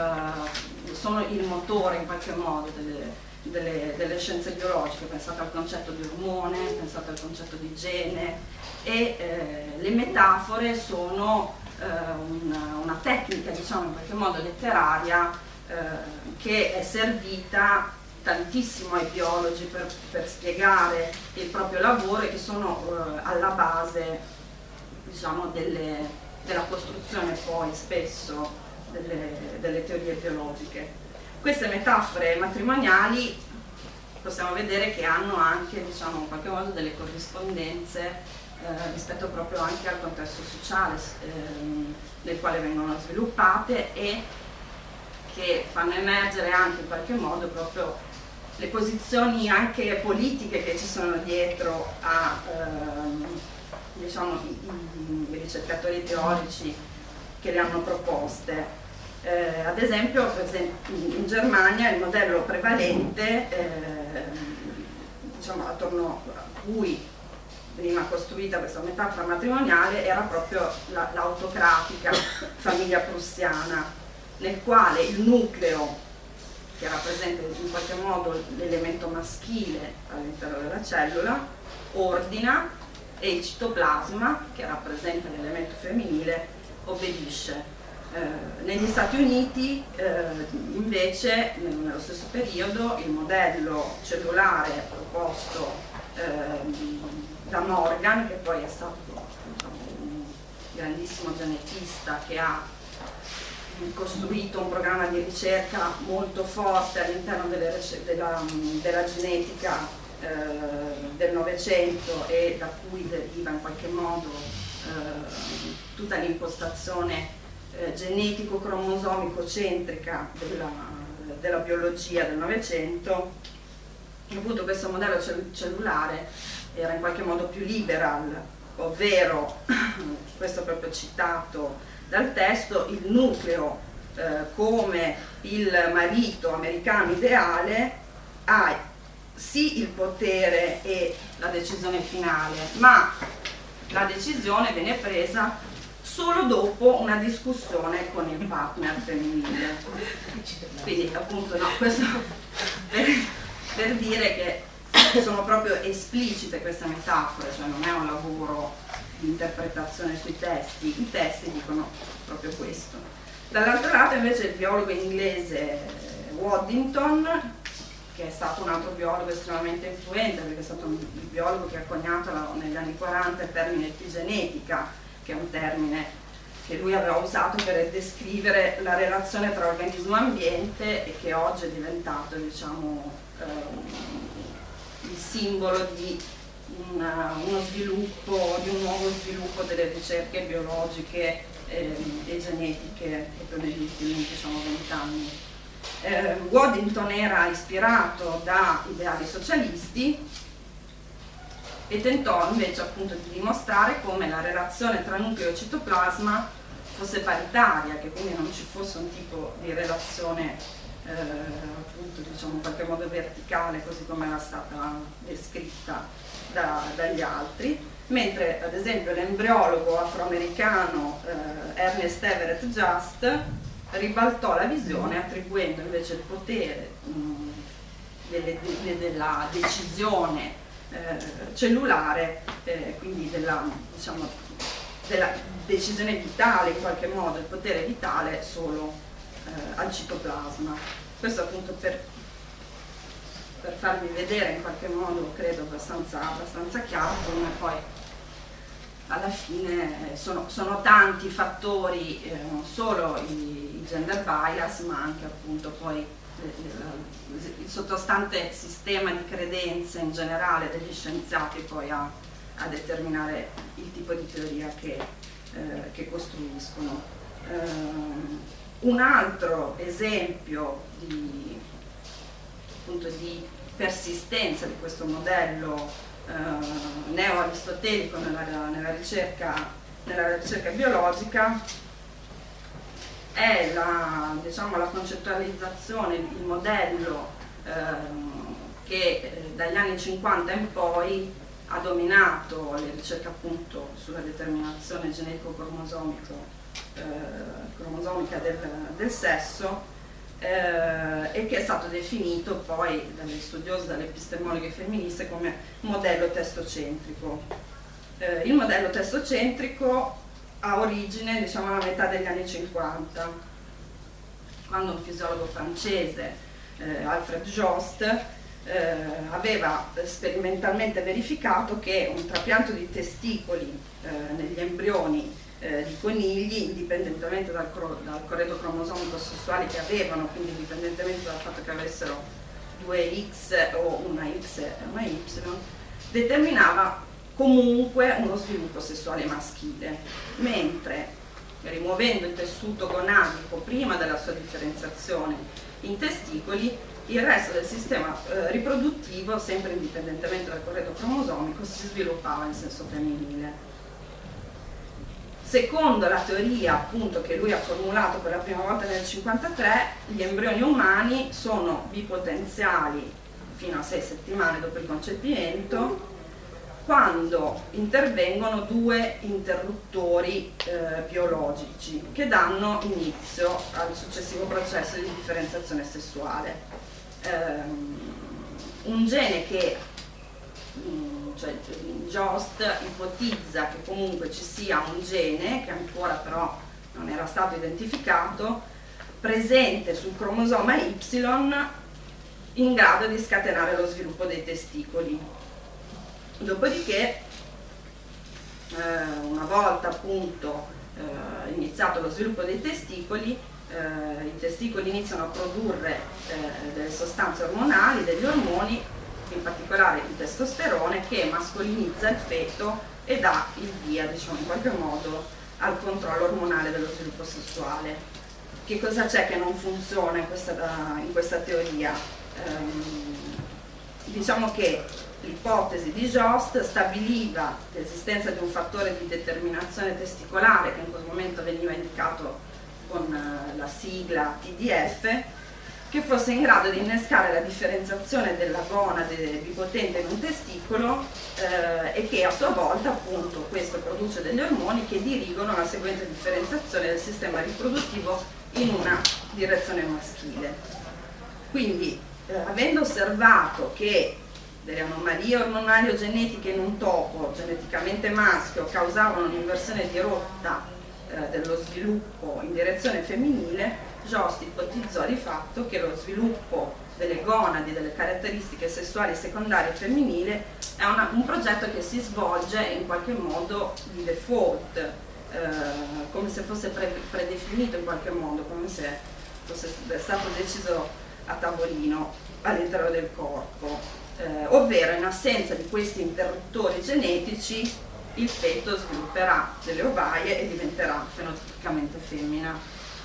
eh, sono il motore in qualche modo delle, delle, delle scienze biologiche. Pensate al concetto di ormone, pensate al concetto di gene, e eh, le metafore sono eh, una, una tecnica, diciamo, in qualche modo letteraria eh, che è servita tantissimo ai biologi per, per spiegare il proprio lavoro, e che sono eh, alla base, diciamo, delle, della costruzione poi spesso delle, delle teorie biologiche. Queste metafore matrimoniali possiamo vedere che hanno anche, diciamo, in qualche modo delle corrispondenze eh, rispetto proprio anche al contesto sociale ehm, nel quale vengono sviluppate, e che fanno emergere anche in qualche modo proprio le posizioni anche politiche che ci sono dietro a ehm, diciamo, i, i, i ricercatori teorici che le hanno proposte. Eh, ad esempio, per esempio in Germania il modello prevalente eh, diciamo, attorno a cui veniva costruita questa metafora matrimoniale era proprio la, l'autocratica famiglia prussiana, nel quale il nucleo, che rappresenta in qualche modo l'elemento maschile all'interno della cellula, ordina, e il citoplasma, che rappresenta l'elemento femminile, obbedisce. Eh, negli Stati Uniti eh, invece nello stesso periodo il modello cellulare proposto eh, da Morgan, che poi è stato diciamo, un grandissimo genetista che ha costruito un programma di ricerca molto forte all'interno della, della genetica eh, del Novecento, e da cui deriva in qualche modo eh, tutta l'impostazione Eh, genetico-cromosomico-centrica della, della biologia del Novecento. Appunto questo modello cellulare era in qualche modo più liberal, ovvero, questo proprio citato dal testo, il nucleo eh, come il marito americano ideale ha sì il potere e la decisione finale, ma la decisione viene presa solo dopo una discussione con il partner femminile. Quindi appunto no, questo per, per dire che sono proprio esplicite queste metafore, cioè non è un lavoro di interpretazione sui testi, i testi dicono proprio questo. Dall'altro lato invece il biologo inglese Waddington, che è stato un altro biologo estremamente influente, perché è stato il biologo che ha coniato negli anni quaranta il termine epigenetica, che è un termine che lui aveva usato per descrivere la relazione tra organismo e ambiente, e che oggi è diventato diciamo, ehm, il simbolo di una, uno sviluppo, di un nuovo sviluppo delle ricerche biologiche ehm, e genetiche proprio negli ultimi diciamo, vent'anni. Eh, Waddington era ispirato da ideali socialisti e tentò invece appunto di dimostrare come la relazione tra nucleo e citoplasma fosse paritaria, che quindi non ci fosse un tipo di relazione eh, appunto diciamo in qualche modo verticale, così come era stata descritta da, dagli altri, mentre ad esempio l'embriologo afroamericano eh, Ernest Everett Just ribaltò la visione attribuendo invece il potere mh, delle, de, della decisione Eh, cellulare, eh, quindi della, diciamo, della decisione vitale in qualche modo, il potere vitale solo eh, al citoplasma. Questo appunto per, per farvi vedere in qualche modo, credo abbastanza, abbastanza chiaro, come poi alla fine sono, sono tanti fattori, eh, non solo i, i gender bias, ma anche appunto poi il sottostante sistema di credenze in generale degli scienziati poi a, a determinare il tipo di teoria che, eh, che costruiscono. Um, un altro esempio di, appunto, di persistenza di questo modello uh, neo-aristotelico nella, nella, ricerca, nella ricerca biologica è la, diciamo, la concettualizzazione, il modello ehm, che eh, dagli anni cinquanta in poi ha dominato le ricerche appunto sulla determinazione genetico-cromosomica eh, cromosomica del, del sesso eh, e che è stato definito poi dagli studiosi, dalle epistemologhe femministe come modello testocentrico. Eh, il modello testocentrico ha origine diciamo alla metà degli anni cinquanta, quando un fisiologo francese, eh, Alfred Jost, eh, aveva sperimentalmente verificato che un trapianto di testicoli eh, negli embrioni eh, di conigli, indipendentemente dal, dal corredo cromosomico sessuale che avevano, quindi indipendentemente dal fatto che avessero due X o una X e una Y, determinava comunque uno sviluppo sessuale maschile, mentre rimuovendo il tessuto gonadico prima della sua differenziazione in testicoli, il resto del sistema eh, riproduttivo, sempre indipendentemente dal corredo cromosomico, si sviluppava in senso femminile. Secondo la teoria appunto che lui ha formulato per la prima volta nel cinquantatré, gli embrioni umani sono bipotenziali fino a sei settimane dopo il concepimento, quando intervengono due interruttori eh, biologici che danno inizio al successivo processo di differenziazione sessuale. Um, un gene che, um, cioè Jost ipotizza che comunque ci sia un gene che ancora però non era stato identificato, presente sul cromosoma Y, in grado di scatenare lo sviluppo dei testicoli. Dopodiché, eh, una volta appunto eh, iniziato lo sviluppo dei testicoli, eh, i testicoli iniziano a produrre eh, delle sostanze ormonali, degli ormoni, in particolare il testosterone, che mascolinizza il feto e dà il via, diciamo in qualche modo, al controllo ormonale dello sviluppo sessuale. Che cosa c'è che non funziona in questa, in questa teoria? Ehm, diciamo che l'ipotesi di Jost stabiliva l'esistenza di un fattore di determinazione testicolare che in quel momento veniva indicato con la sigla T D F, che fosse in grado di innescare la differenziazione della gonade bipotente in un testicolo eh, e che a sua volta appunto questo produce degli ormoni che dirigono la seguente differenziazione del sistema riproduttivo in una direzione maschile. Quindi eh, avendo osservato che delle anomalie ormonali o genetiche in un topo geneticamente maschio causavano un'inversione di rotta eh, dello sviluppo in direzione femminile, Jost ipotizzò di fatto che lo sviluppo delle gonadi, delle caratteristiche sessuali secondarie femminili è una, un progetto che si svolge in qualche modo di default, eh, come se fosse pre, predefinito in qualche modo, come se fosse stato deciso a tavolino all'interno del corpo. Eh, ovvero in assenza di questi interruttori genetici il feto svilupperà delle ovaie e diventerà fenotipicamente femmina.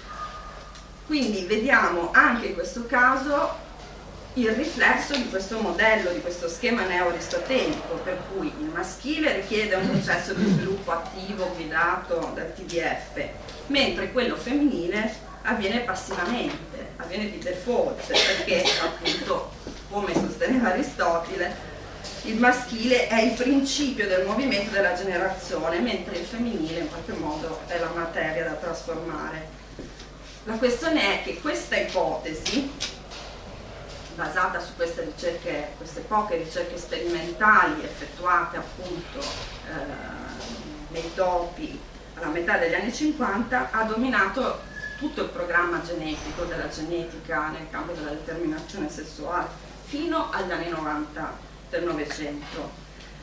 Quindi vediamo anche in questo caso il riflesso di questo modello, di questo schema neo-aristotelico, per cui il maschile richiede un processo di sviluppo attivo guidato dal T D F, mentre quello femminile avviene passivamente, avviene di default, perché appunto, come sosteneva Aristotele, il maschile è il principio del movimento della generazione, mentre il femminile in qualche modo è la materia da trasformare. La questione è che questa ipotesi, basata su queste ricerche, queste poche ricerche sperimentali effettuate appunto eh, nei topi alla metà degli anni cinquanta, ha dominato tutto il programma genetico della genetica nel campo della determinazione sessuale fino agli anni novanta del Novecento,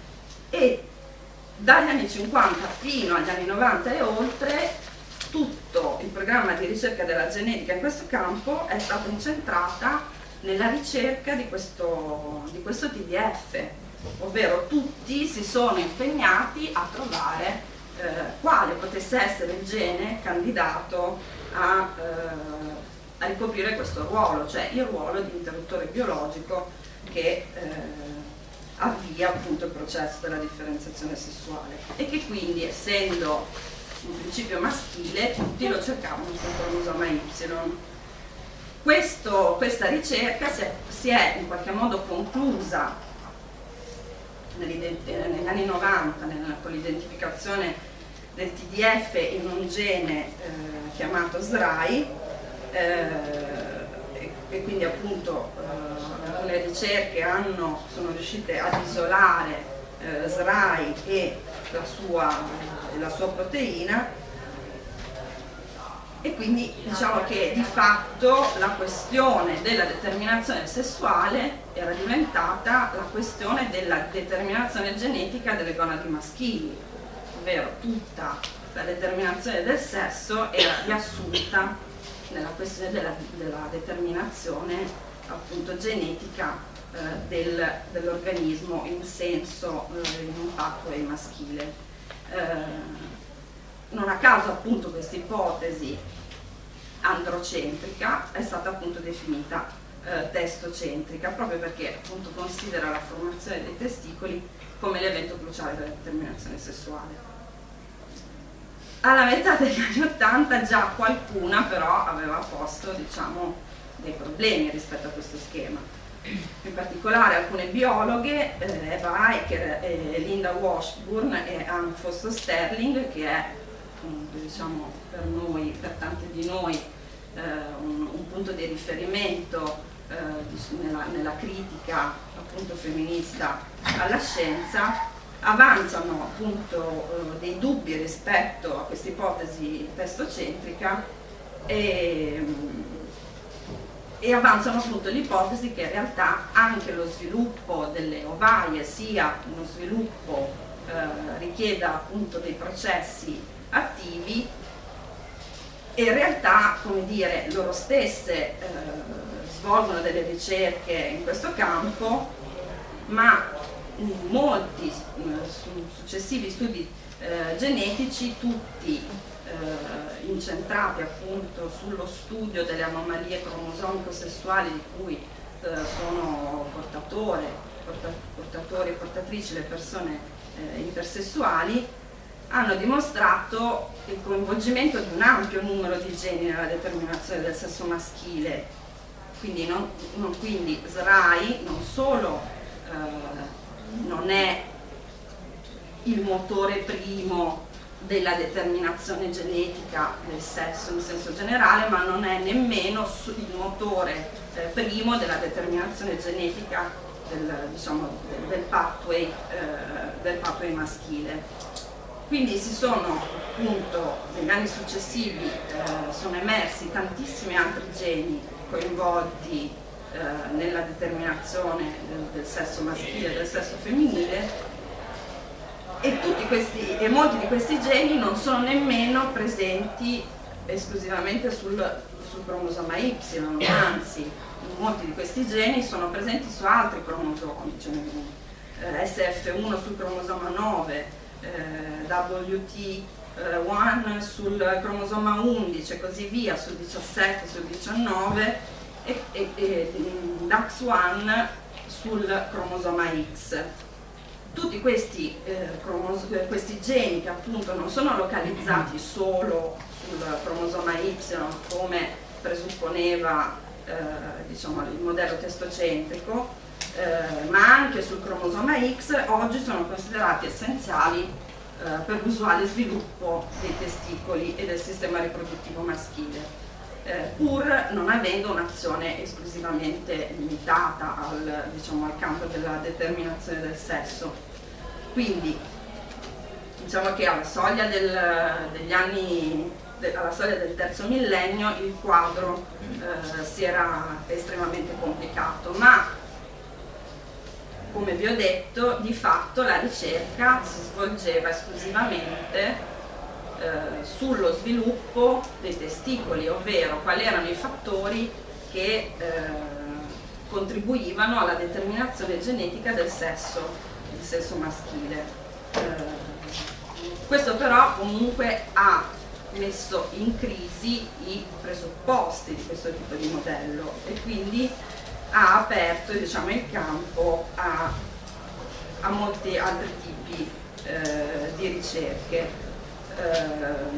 e dagli anni cinquanta fino agli anni novanta e oltre tutto il programma di ricerca della genetica in questo campo è stato incentrata nella ricerca di questo, di questo T D F, ovvero tutti si sono impegnati a trovare eh, quale potesse essere il gene candidato a, eh, a ricoprire questo ruolo, cioè il ruolo di interruttore biologico che eh, avvia appunto il processo della differenziazione sessuale, e che quindi, essendo un principio maschile, tutti lo cercavano sul cromosoma Y. Questo, questa ricerca si è, si è in qualche modo conclusa negli anni novanta nel, con l'identificazione del T D F in un gene eh, chiamato S R A I, eh, e, e quindi appunto eh, alcune ricerche hanno, sono riuscite ad isolare eh, S R A I e la sua la sua proteina, e quindi diciamo che di fatto la questione della determinazione sessuale era diventata la questione della determinazione genetica delle gonadi maschili, ovvero tutta la determinazione del sesso era riassunta nella questione della, della determinazione appunto genetica eh, del, dell'organismo in senso eh, in un pathway maschile. Eh, non a caso appunto questa ipotesi androcentrica è stata appunto definita eh, testocentrica, proprio perché appunto considera la formazione dei testicoli come l'evento cruciale della determinazione sessuale. Alla metà degli anni ottanta già qualcuna però aveva posto, diciamo, dei problemi rispetto a questo schema. In particolare alcune biologhe, eh, Eva Eicher, eh, Linda Washburn e Anne Foster Sterling, che è diciamo per noi, per tanti di noi, eh, un, un punto di riferimento eh, nella, nella critica appunto femminista alla scienza, avanzano appunto eh, dei dubbi rispetto a questa ipotesi testocentrica e, e avanzano appunto l'ipotesi che in realtà anche lo sviluppo delle ovaie sia uno sviluppo eh, richieda appunto dei processi attivi, e in realtà, come dire, loro stesse eh, svolgono delle ricerche in questo campo, ma molti successivi studi eh, genetici, tutti eh, incentrati appunto sullo studio delle anomalie cromosomico-sessuali di cui eh, sono portatore, porta, portatori e portatrici le persone eh, intersessuali, hanno dimostrato il coinvolgimento di un ampio numero di geni nella determinazione del sesso maschile. Quindi, non, non, quindi S R A I non solo eh, non è il motore primo della determinazione genetica del sesso in senso generale, ma non è nemmeno il motore eh, primo della determinazione genetica del, diciamo, del, del, pathway, eh, del pathway maschile. Quindi si sono appunto negli anni successivi eh, sono emersi tantissimi altri geni coinvolti eh, nella determinazione del, del sesso maschile e del sesso femminile, e, tutti questi, e molti di questi geni non sono nemmeno presenti esclusivamente sul, sul cromosoma Y, anzi molti di questi geni sono presenti su altri cromosomi, cioè, eh, S F uno sul cromosoma nove, Eh, W T uno sul cromosoma undici e così via, sul diciassette, sul diciannove, e, e, e D A X uno sul cromosoma X. Tutti questi, eh, questi geni, che appunto non sono localizzati solo sul cromosoma Y come presupponeva eh, diciamo, il modello testocentrico, Eh, ma anche sul cromosoma X, oggi sono considerati essenziali eh, per l'usuale sviluppo dei testicoli e del sistema riproduttivo maschile, eh, pur non avendo un'azione esclusivamente limitata al, diciamo, al campo della determinazione del sesso. Quindi diciamo che alla soglia del, degli anni, de, alla soglia del terzo millennio il quadro eh, si era estremamente complicato, ma come vi ho detto, di fatto la ricerca si svolgeva esclusivamente eh, sullo sviluppo dei testicoli, ovvero quali erano i fattori che eh, contribuivano alla determinazione genetica del sesso, del sesso maschile. Eh, questo però comunque ha messo in crisi i presupposti di questo tipo di modello e quindi ha aperto, diciamo, il campo a, a molti altri tipi eh, di ricerche. Eh,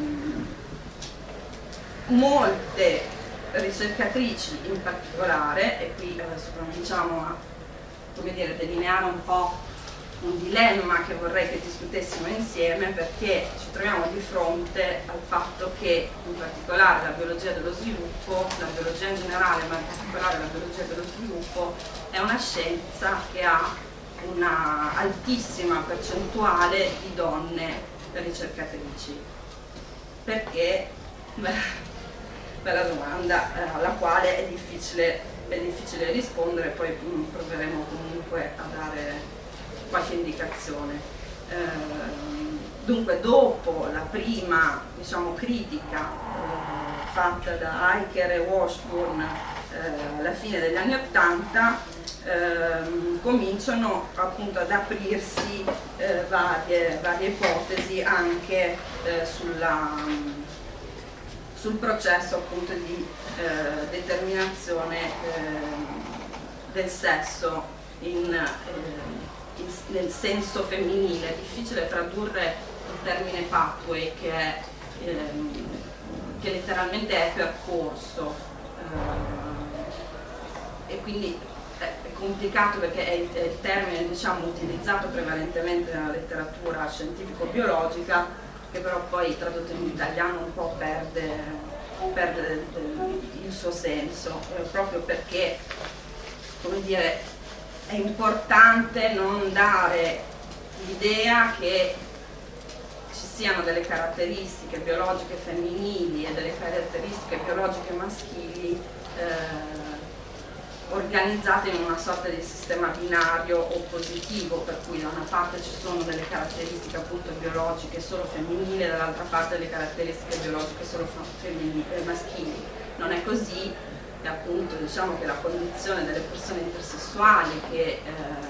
molte ricercatrici in particolare, e qui adesso cominciamo a, come dire, delineare un po' un dilemma che vorrei che discutessimo insieme, perché ci troviamo di fronte al fatto che in particolare la biologia dello sviluppo, la biologia in generale, ma in particolare la biologia dello sviluppo, è una scienza che ha una altissima percentuale di donne ricercatrici. Perché? Beh, bella domanda eh, alla quale è difficile, è difficile rispondere, poi mh, proveremo comunque a dare qualche indicazione. Eh, dunque, dopo la prima, diciamo, critica eh, fatta da Eicher e Washburn eh, alla fine degli anni ottanta ehm, cominciano appunto ad aprirsi eh, varie, varie ipotesi anche eh, sulla, sul processo appunto di eh, determinazione eh, del sesso in, eh, in, nel senso femminile. È difficile tradurre il termine pathway, che è ehm, che letteralmente è percorso, eh, e quindi è, è complicato perché è il, è il termine, diciamo, utilizzato prevalentemente nella letteratura scientifico-biologica, che però poi tradotto in italiano un po' perde, perde il suo senso, eh, proprio perché, come dire, è importante non dare l'idea che ci siano delle caratteristiche biologiche femminili e delle caratteristiche biologiche maschili eh, organizzate in una sorta di sistema binario oppositivo, per cui da una parte ci sono delle caratteristiche appunto biologiche solo femminili e dall'altra parte delle caratteristiche biologiche solo femminili, maschili. Non è così, e appunto diciamo che la condizione delle persone intersessuali, che eh,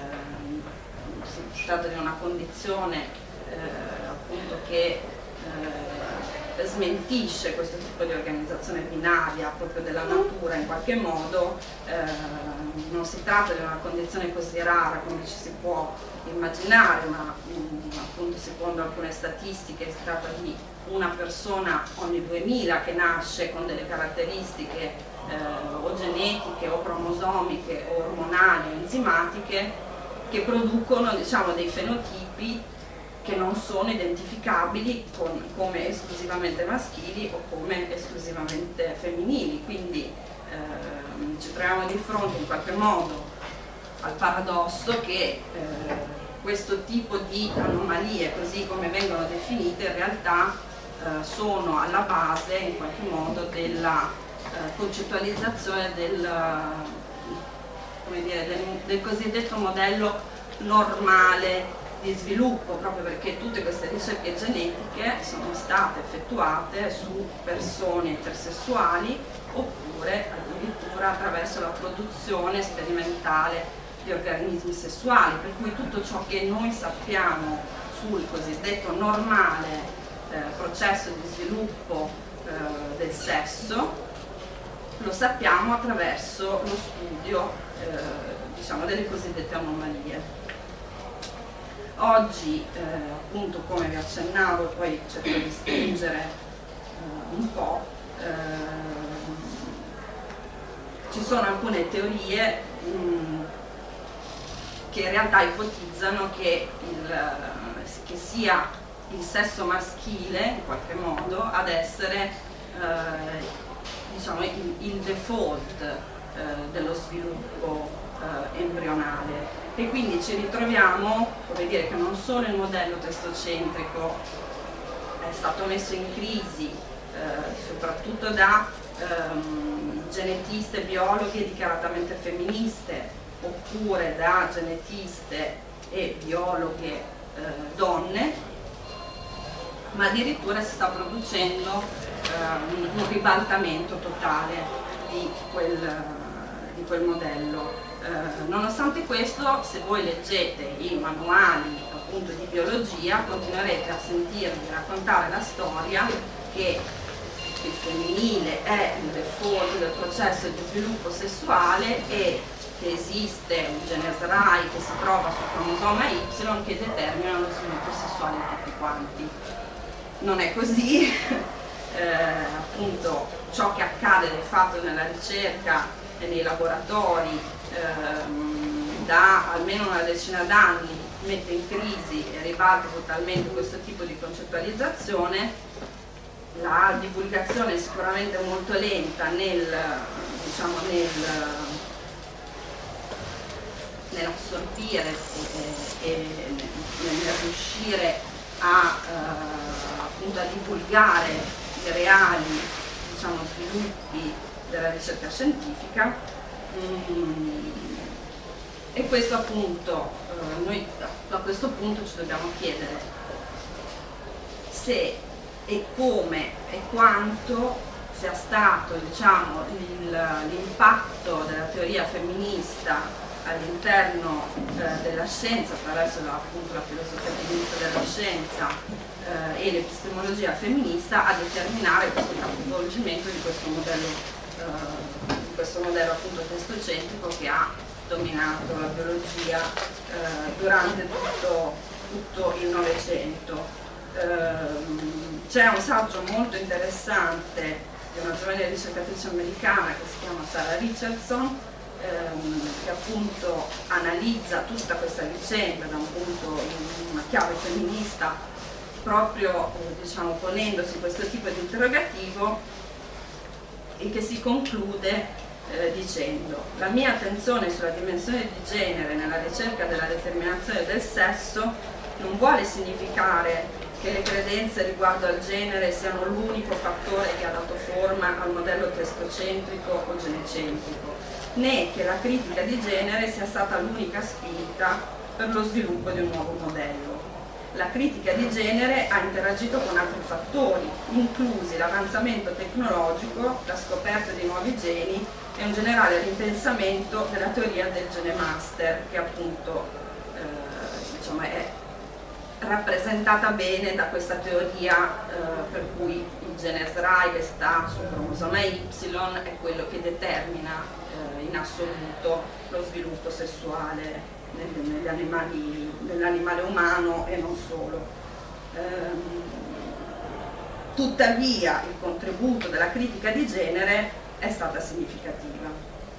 si tratta di una condizione Eh, appunto che eh, smentisce questo tipo di organizzazione binaria proprio della natura in qualche modo. Eh, non si tratta di una condizione così rara come ci si può immaginare, ma mh, appunto secondo alcune statistiche si tratta di una persona ogni duemila che nasce con delle caratteristiche eh, o genetiche o cromosomiche o ormonali o enzimatiche che producono, diciamo, dei fenotipi che non sono identificabili con, come esclusivamente maschili o come esclusivamente femminili. Quindi ehm, ci troviamo di fronte in qualche modo al paradosso che eh, questo tipo di anomalie, così come vengono definite, in realtà eh, sono alla base in qualche modo della eh, concettualizzazione del, come dire, del, del cosiddetto modello normale di sviluppo, proprio perché tutte queste ricerche genetiche sono state effettuate su persone intersessuali oppure addirittura attraverso la produzione sperimentale di organismi sessuali, per cui tutto ciò che noi sappiamo sul cosiddetto normale eh, processo di sviluppo eh, del sesso lo sappiamo attraverso lo studio eh, diciamo delle cosiddette anomalie. Oggi, eh, appunto, come vi accennavo, poi cerco di stringere eh, un po', eh, ci sono alcune teorie mh, che in realtà ipotizzano che, il, che sia il sesso maschile, in qualche modo, ad essere eh, diciamo, il, il default eh, dello sviluppo eh, embrionale. E quindi ci ritroviamo, come dire, che non solo il modello testocentrico è stato messo in crisi eh, soprattutto da ehm, genetiste biologhe dichiaratamente femministe, oppure da genetiste e biologhe eh, donne, ma addirittura si sta producendo eh, un, un ribaltamento totale di quel, di quel modello. Eh, nonostante questo, se voi leggete i manuali appunto di biologia, continuerete a sentirvi raccontare la storia che il femminile è il default del processo di sviluppo sessuale e che esiste un gene S R A I che si trova sul cromosoma Y che determina lo sviluppo sessuale di tutti quanti. Non è così, eh, appunto ciò che accade di fatto nella ricerca e nei laboratori ehm, da almeno una decina d'anni mette in crisi e ribalta totalmente questo tipo di concettualizzazione. La divulgazione è sicuramente molto lenta nel, diciamo, nel nell'assorbire e, e nel riuscire a, eh, appunto, a divulgare i reali, diciamo, sviluppi della ricerca scientifica. Mm, e questo appunto, eh, noi a questo punto ci dobbiamo chiedere se e come e quanto sia stato, diciamo, l'impatto della teoria femminista all'interno eh, della scienza, attraverso la, appunto la filosofia femminista della scienza eh, e l'epistemologia femminista, a determinare questo capovolgimento di questo modello, eh, di questo modello appunto testocentrico che ha dominato la biologia eh, durante tutto, tutto il Novecento. Eh, c'è un saggio molto interessante di una giovane ricercatrice americana che si chiama Sarah Richardson, ehm, che appunto analizza tutta questa vicenda da un punto, in una chiave femminista, proprio eh, diciamo, ponendosi questo tipo di interrogativo, e che si conclude eh, dicendo: la mia attenzione sulla dimensione di genere nella ricerca della determinazione del sesso non vuole significare che le credenze riguardo al genere siano l'unico fattore che ha dato forma al modello testocentrico o genecentrico, né che la critica di genere sia stata l'unica spinta per lo sviluppo di un nuovo modello. La critica di genere ha interagito con altri fattori, inclusi l'avanzamento tecnologico, la scoperta di nuovi geni e un generale ripensamento della teoria del gene master, che appunto eh, diciamo, è rappresentata bene da questa teoria eh, per cui il gene S R A I che sta sul cromosoma Y è quello che determina eh, in assoluto lo sviluppo sessuale negli animali, nell'animale umano e non solo. Ehm, tuttavia il contributo della critica di genere è stata significativa.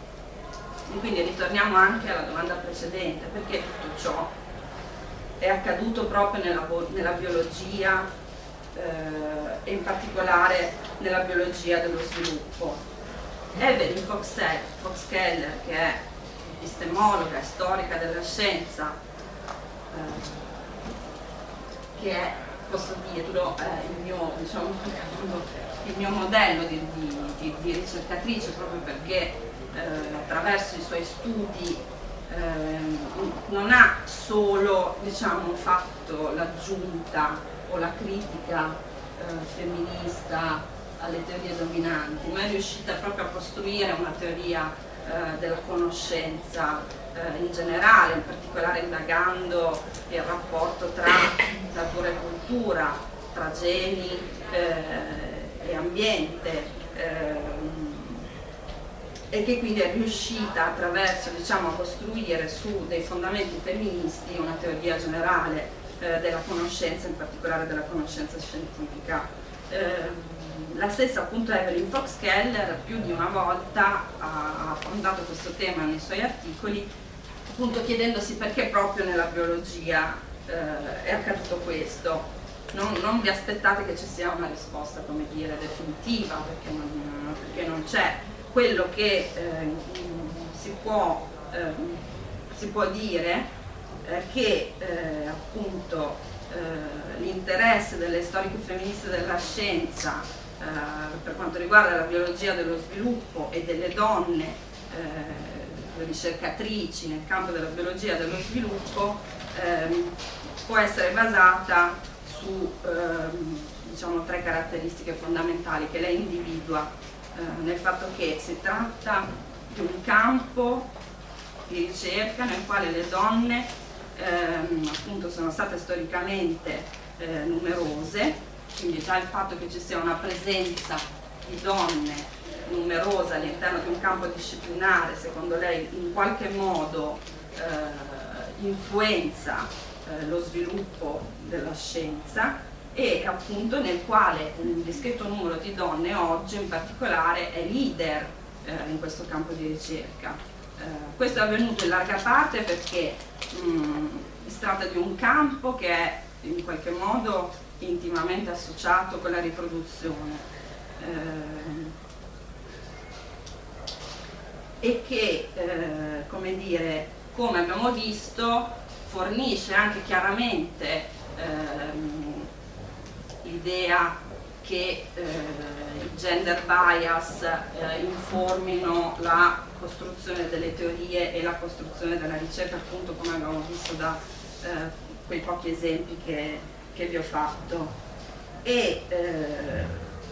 E quindi ritorniamo anche alla domanda precedente: perché tutto ciò è accaduto proprio nella, nella biologia eh, e in particolare nella biologia dello sviluppo. Evelyn Fox-Keller, che è epistemologa e storica della scienza, eh, che è, posso dirlo, eh, il, mio, diciamo, il mio modello di, di, di, di ricercatrice, proprio perché eh, attraverso i suoi studi Eh, non ha solo, diciamo, fatto l'aggiunta o la critica eh, femminista alle teorie dominanti, ma è riuscita proprio a costruire una teoria eh, della conoscenza eh, in generale, in particolare indagando il rapporto tra natura e cultura, tra geni eh, e ambiente, eh, e che quindi è riuscita attraverso, diciamo, a costruire su dei fondamenti femministi una teoria generale eh, della conoscenza, in particolare della conoscenza scientifica. Eh, la stessa appunto Evelyn Fox-Keller più di una volta ha affrontato questo tema nei suoi articoli, appunto chiedendosi perché proprio nella biologia eh, è accaduto questo. Non, non vi aspettate che ci sia una risposta, come dire, definitiva, perché non, perché non c'è. Quello che eh, si, può, eh, si può dire è che eh, appunto eh, l'interesse delle storiche femministe della scienza eh, per quanto riguarda la biologia dello sviluppo e delle donne eh, ricercatrici nel campo della biologia dello sviluppo eh, può essere basata su eh, diciamo, tre caratteristiche fondamentali che lei individua nel fatto che si tratta di un campo di ricerca nel quale le donne ehm, appunto sono state storicamente eh, numerose, quindi già il fatto che ci sia una presenza di donne numerose all'interno di un campo disciplinare, secondo lei in qualche modo eh, influenza eh, lo sviluppo della scienza, e appunto nel quale un discreto numero di donne oggi in particolare è leader eh, in questo campo di ricerca. Eh, questo è avvenuto in larga parte perché mh, si tratta di un campo che è in qualche modo intimamente associato con la riproduzione eh, e che, eh, come dire, come abbiamo visto, fornisce anche chiaramente ehm, l'idea che eh, i gender bias eh, informino la costruzione delle teorie e la costruzione della ricerca, appunto come abbiamo visto da eh, quei pochi esempi che, che vi ho fatto. E eh,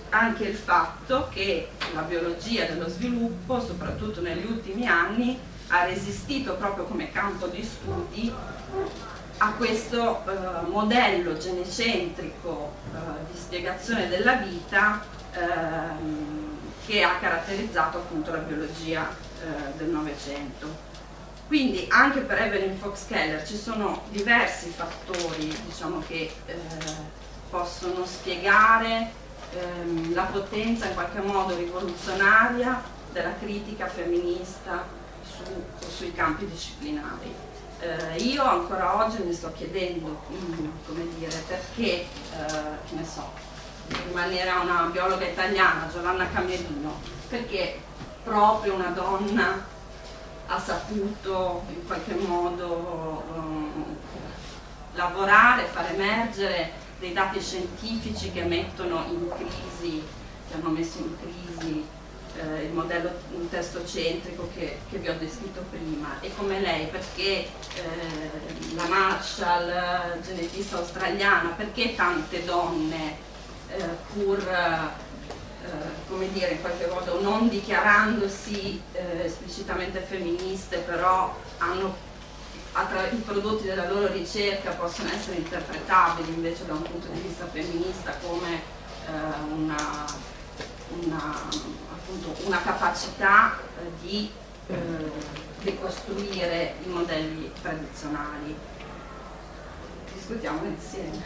anche il fatto che la biologia dello sviluppo, soprattutto negli ultimi anni, ha resistito proprio come campo di studi a questo eh, modello genecentrico eh, di spiegazione della vita ehm, che ha caratterizzato appunto la biologia eh, del Novecento. Quindi anche per Evelyn Fox Keller ci sono diversi fattori, diciamo, che eh, possono spiegare ehm, la potenza in qualche modo rivoluzionaria della critica femminista su, sui campi disciplinari. Eh, io ancora oggi mi sto chiedendo, mm, come dire, perché, eh, che ne so, rimanere una biologa italiana, Giovanna Camerino, perché proprio una donna ha saputo in qualche modo um, lavorare, far emergere dei dati scientifici che mettono in crisi, che hanno messo in crisi eh, il modello testocentrico che, che vi ho descritto prima, e come lei, perché eh, la Marshall, genetista australiana, perché tante donne eh, pur eh, come dire, in qualche modo non dichiarandosi eh, esplicitamente femministe, però hanno i prodotti della loro ricerca possono essere interpretabili invece da un punto di vista femminista come eh, una, una, appunto, una capacità eh, di eh, ricostruire i modelli tradizionali. Discutiamo insieme.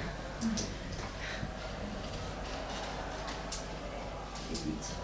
Che dici?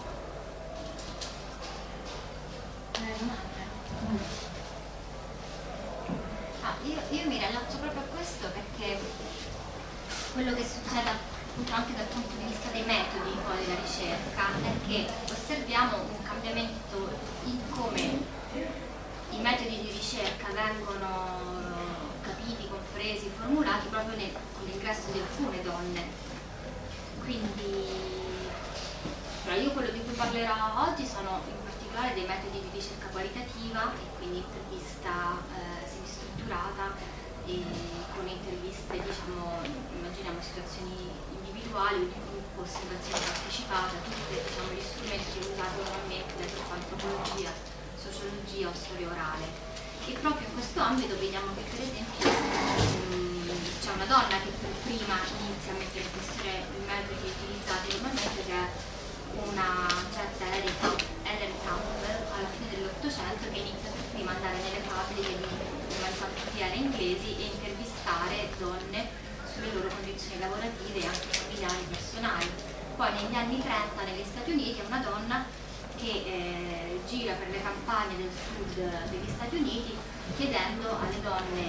Ah, io, io mi riallaccio proprio a questo perché quello che succede appunto anche dal punto di vista dei metodi poi della ricerca è che osserviamo un cambiamento in come i metodi di ricerca vengono capiti, compresi, formulati proprio nel, con l'ingresso di alcune donne. Quindi allora, io quello di cui parlerò oggi sono in particolare dei metodi di ricerca qualitativa, e quindi intervista eh, semistrutturata e con interviste, diciamo, immaginiamo situazioni individuali, di gruppo, osservazione partecipata, tutti, diciamo, gli strumenti che usate normalmente dentro antropologia, sociologia o storia orale. E proprio in questo ambito vediamo che per esempio mh, c'è una donna che per prima inizia a mettere in questione i metodi utilizzati normalmente, che è una certa Ellen Campbell alla fine dell'Ottocento, che inizia per prima ad andare nelle fabbriche di manifatturiere inglesi e intervistare donne sulle loro condizioni lavorative e anche familiari e personali. Poi negli anni trenta negli Stati Uniti è una donna che eh, gira per le campagne del sud degli Stati Uniti chiedendo alle donne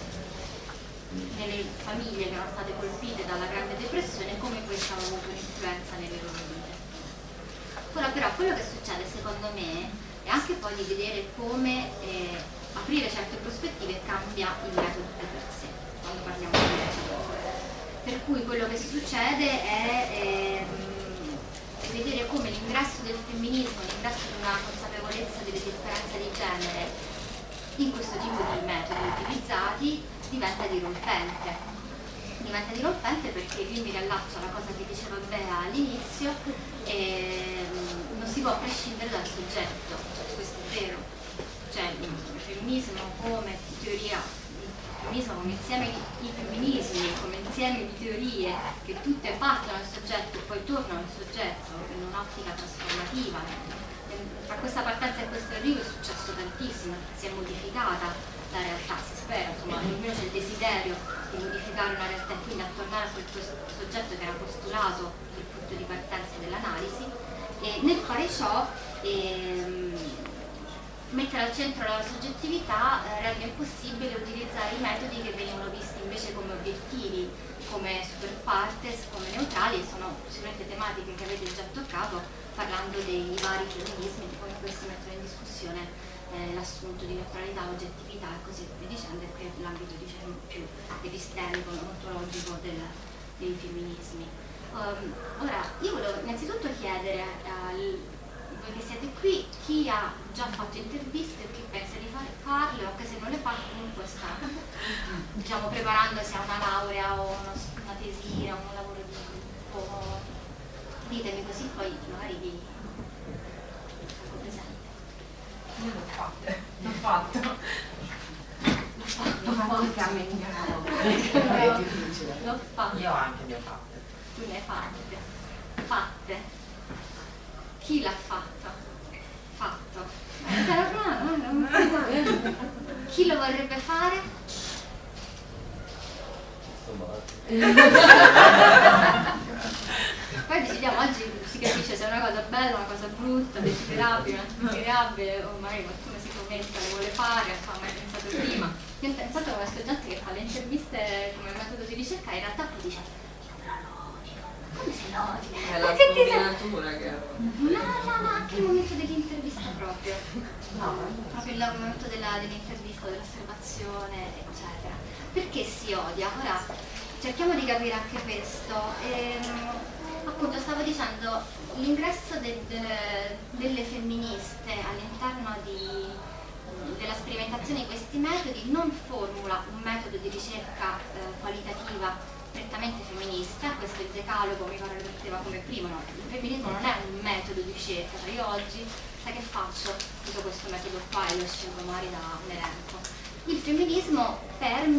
nelle famiglie che erano state colpite dalla Grande Depressione come questa aveva avuto un'influenza nelle loro vite. Ora però quello che succede secondo me è anche poi di vedere come eh, aprire certe prospettive cambia il metodo di per sé, quando parliamo di metodo. Per cui quello che succede è ehm, vedere come l'ingresso del femminismo, l'ingresso di una consapevolezza delle differenze di genere in questo tipo di metodi utilizzati diventa dirompente. Diventa dirompente perché qui mi riallaccio alla cosa che diceva Bea all'inizio, ehm, non si può prescindere dal soggetto, questo è vero. Cioè il femminismo come teoria, il femminismo come insieme di femminismi, come insieme di teorie che tutte partono dal soggetto e poi tornano al soggetto in un'ottica trasformativa. Tra questa partenza e questo arrivo è successo tantissimo, si è modificata la realtà, si spera, insomma, almeno c'è il desiderio di modificare una realtà e quindi a tornare a quel soggetto che era postulato il punto di partenza dell'analisi, e nel fare ciò ehm, mettere al centro la soggettività eh, rende impossibile utilizzare i metodi che venivano visti invece come obiettivi, come super partes, come neutrali, e sono sicuramente tematiche che avete già toccato parlando dei vari femminismi, di come questi mettono in discussione eh, l'assunto di neutralità, oggettività e così via dicendo, e qui l'ambito diciamo più epistemico, ontologico del, dei femminismi. Um, ora, io volevo innanzitutto chiedere a voi che siete qui, chi ha già fatto interviste o chi pensa di fare, farle, o anche se non le fa comunque sta diciamo preparandosi a una laurea o uno, una tesina, un lavoro di gruppo. ditemi così poi magari vi faccio presente. Io l'ho fatto, l'ho fatto. L'ho fatto. È difficile. L'ho fatto. Io anche ne ho fatte. Tu ne hai fatte. Fatte. Chi l'ha fatto? Fatto. Piano piano, no? Chi lo vorrebbe fare? Poi decidiamo, oggi si capisce se è una cosa bella, una cosa brutta, desiderabile, non desiderabile, o magari qualcuno si commenta, le vuole fare, non ha mai pensato prima. Io ho pensato come gente che fa le interviste come metodo di ricerca, in realtà poi dice come sei logica? È la scombinatura che No, no, no, anche il momento dell'intervista proprio. No, Proprio il momento della- dell'intervista, dell'osservazione, eccetera. Perché si odia? Ora cerchiamo di capire anche questo. Ehm, appunto stavo dicendo, l'ingresso de- de- delle femministe all'interno di- della sperimentazione di questi metodi non formula un metodo di ricerca eh, qualitativa prettamente femminista. Questo è il decalogo, mi pare lo metteva come prima, no? Il femminismo non è un metodo di ricerca, cioè io oggi sai che faccio? Uso questo metodo qua e lo scelgo magari da un elenco. Il femminismo permea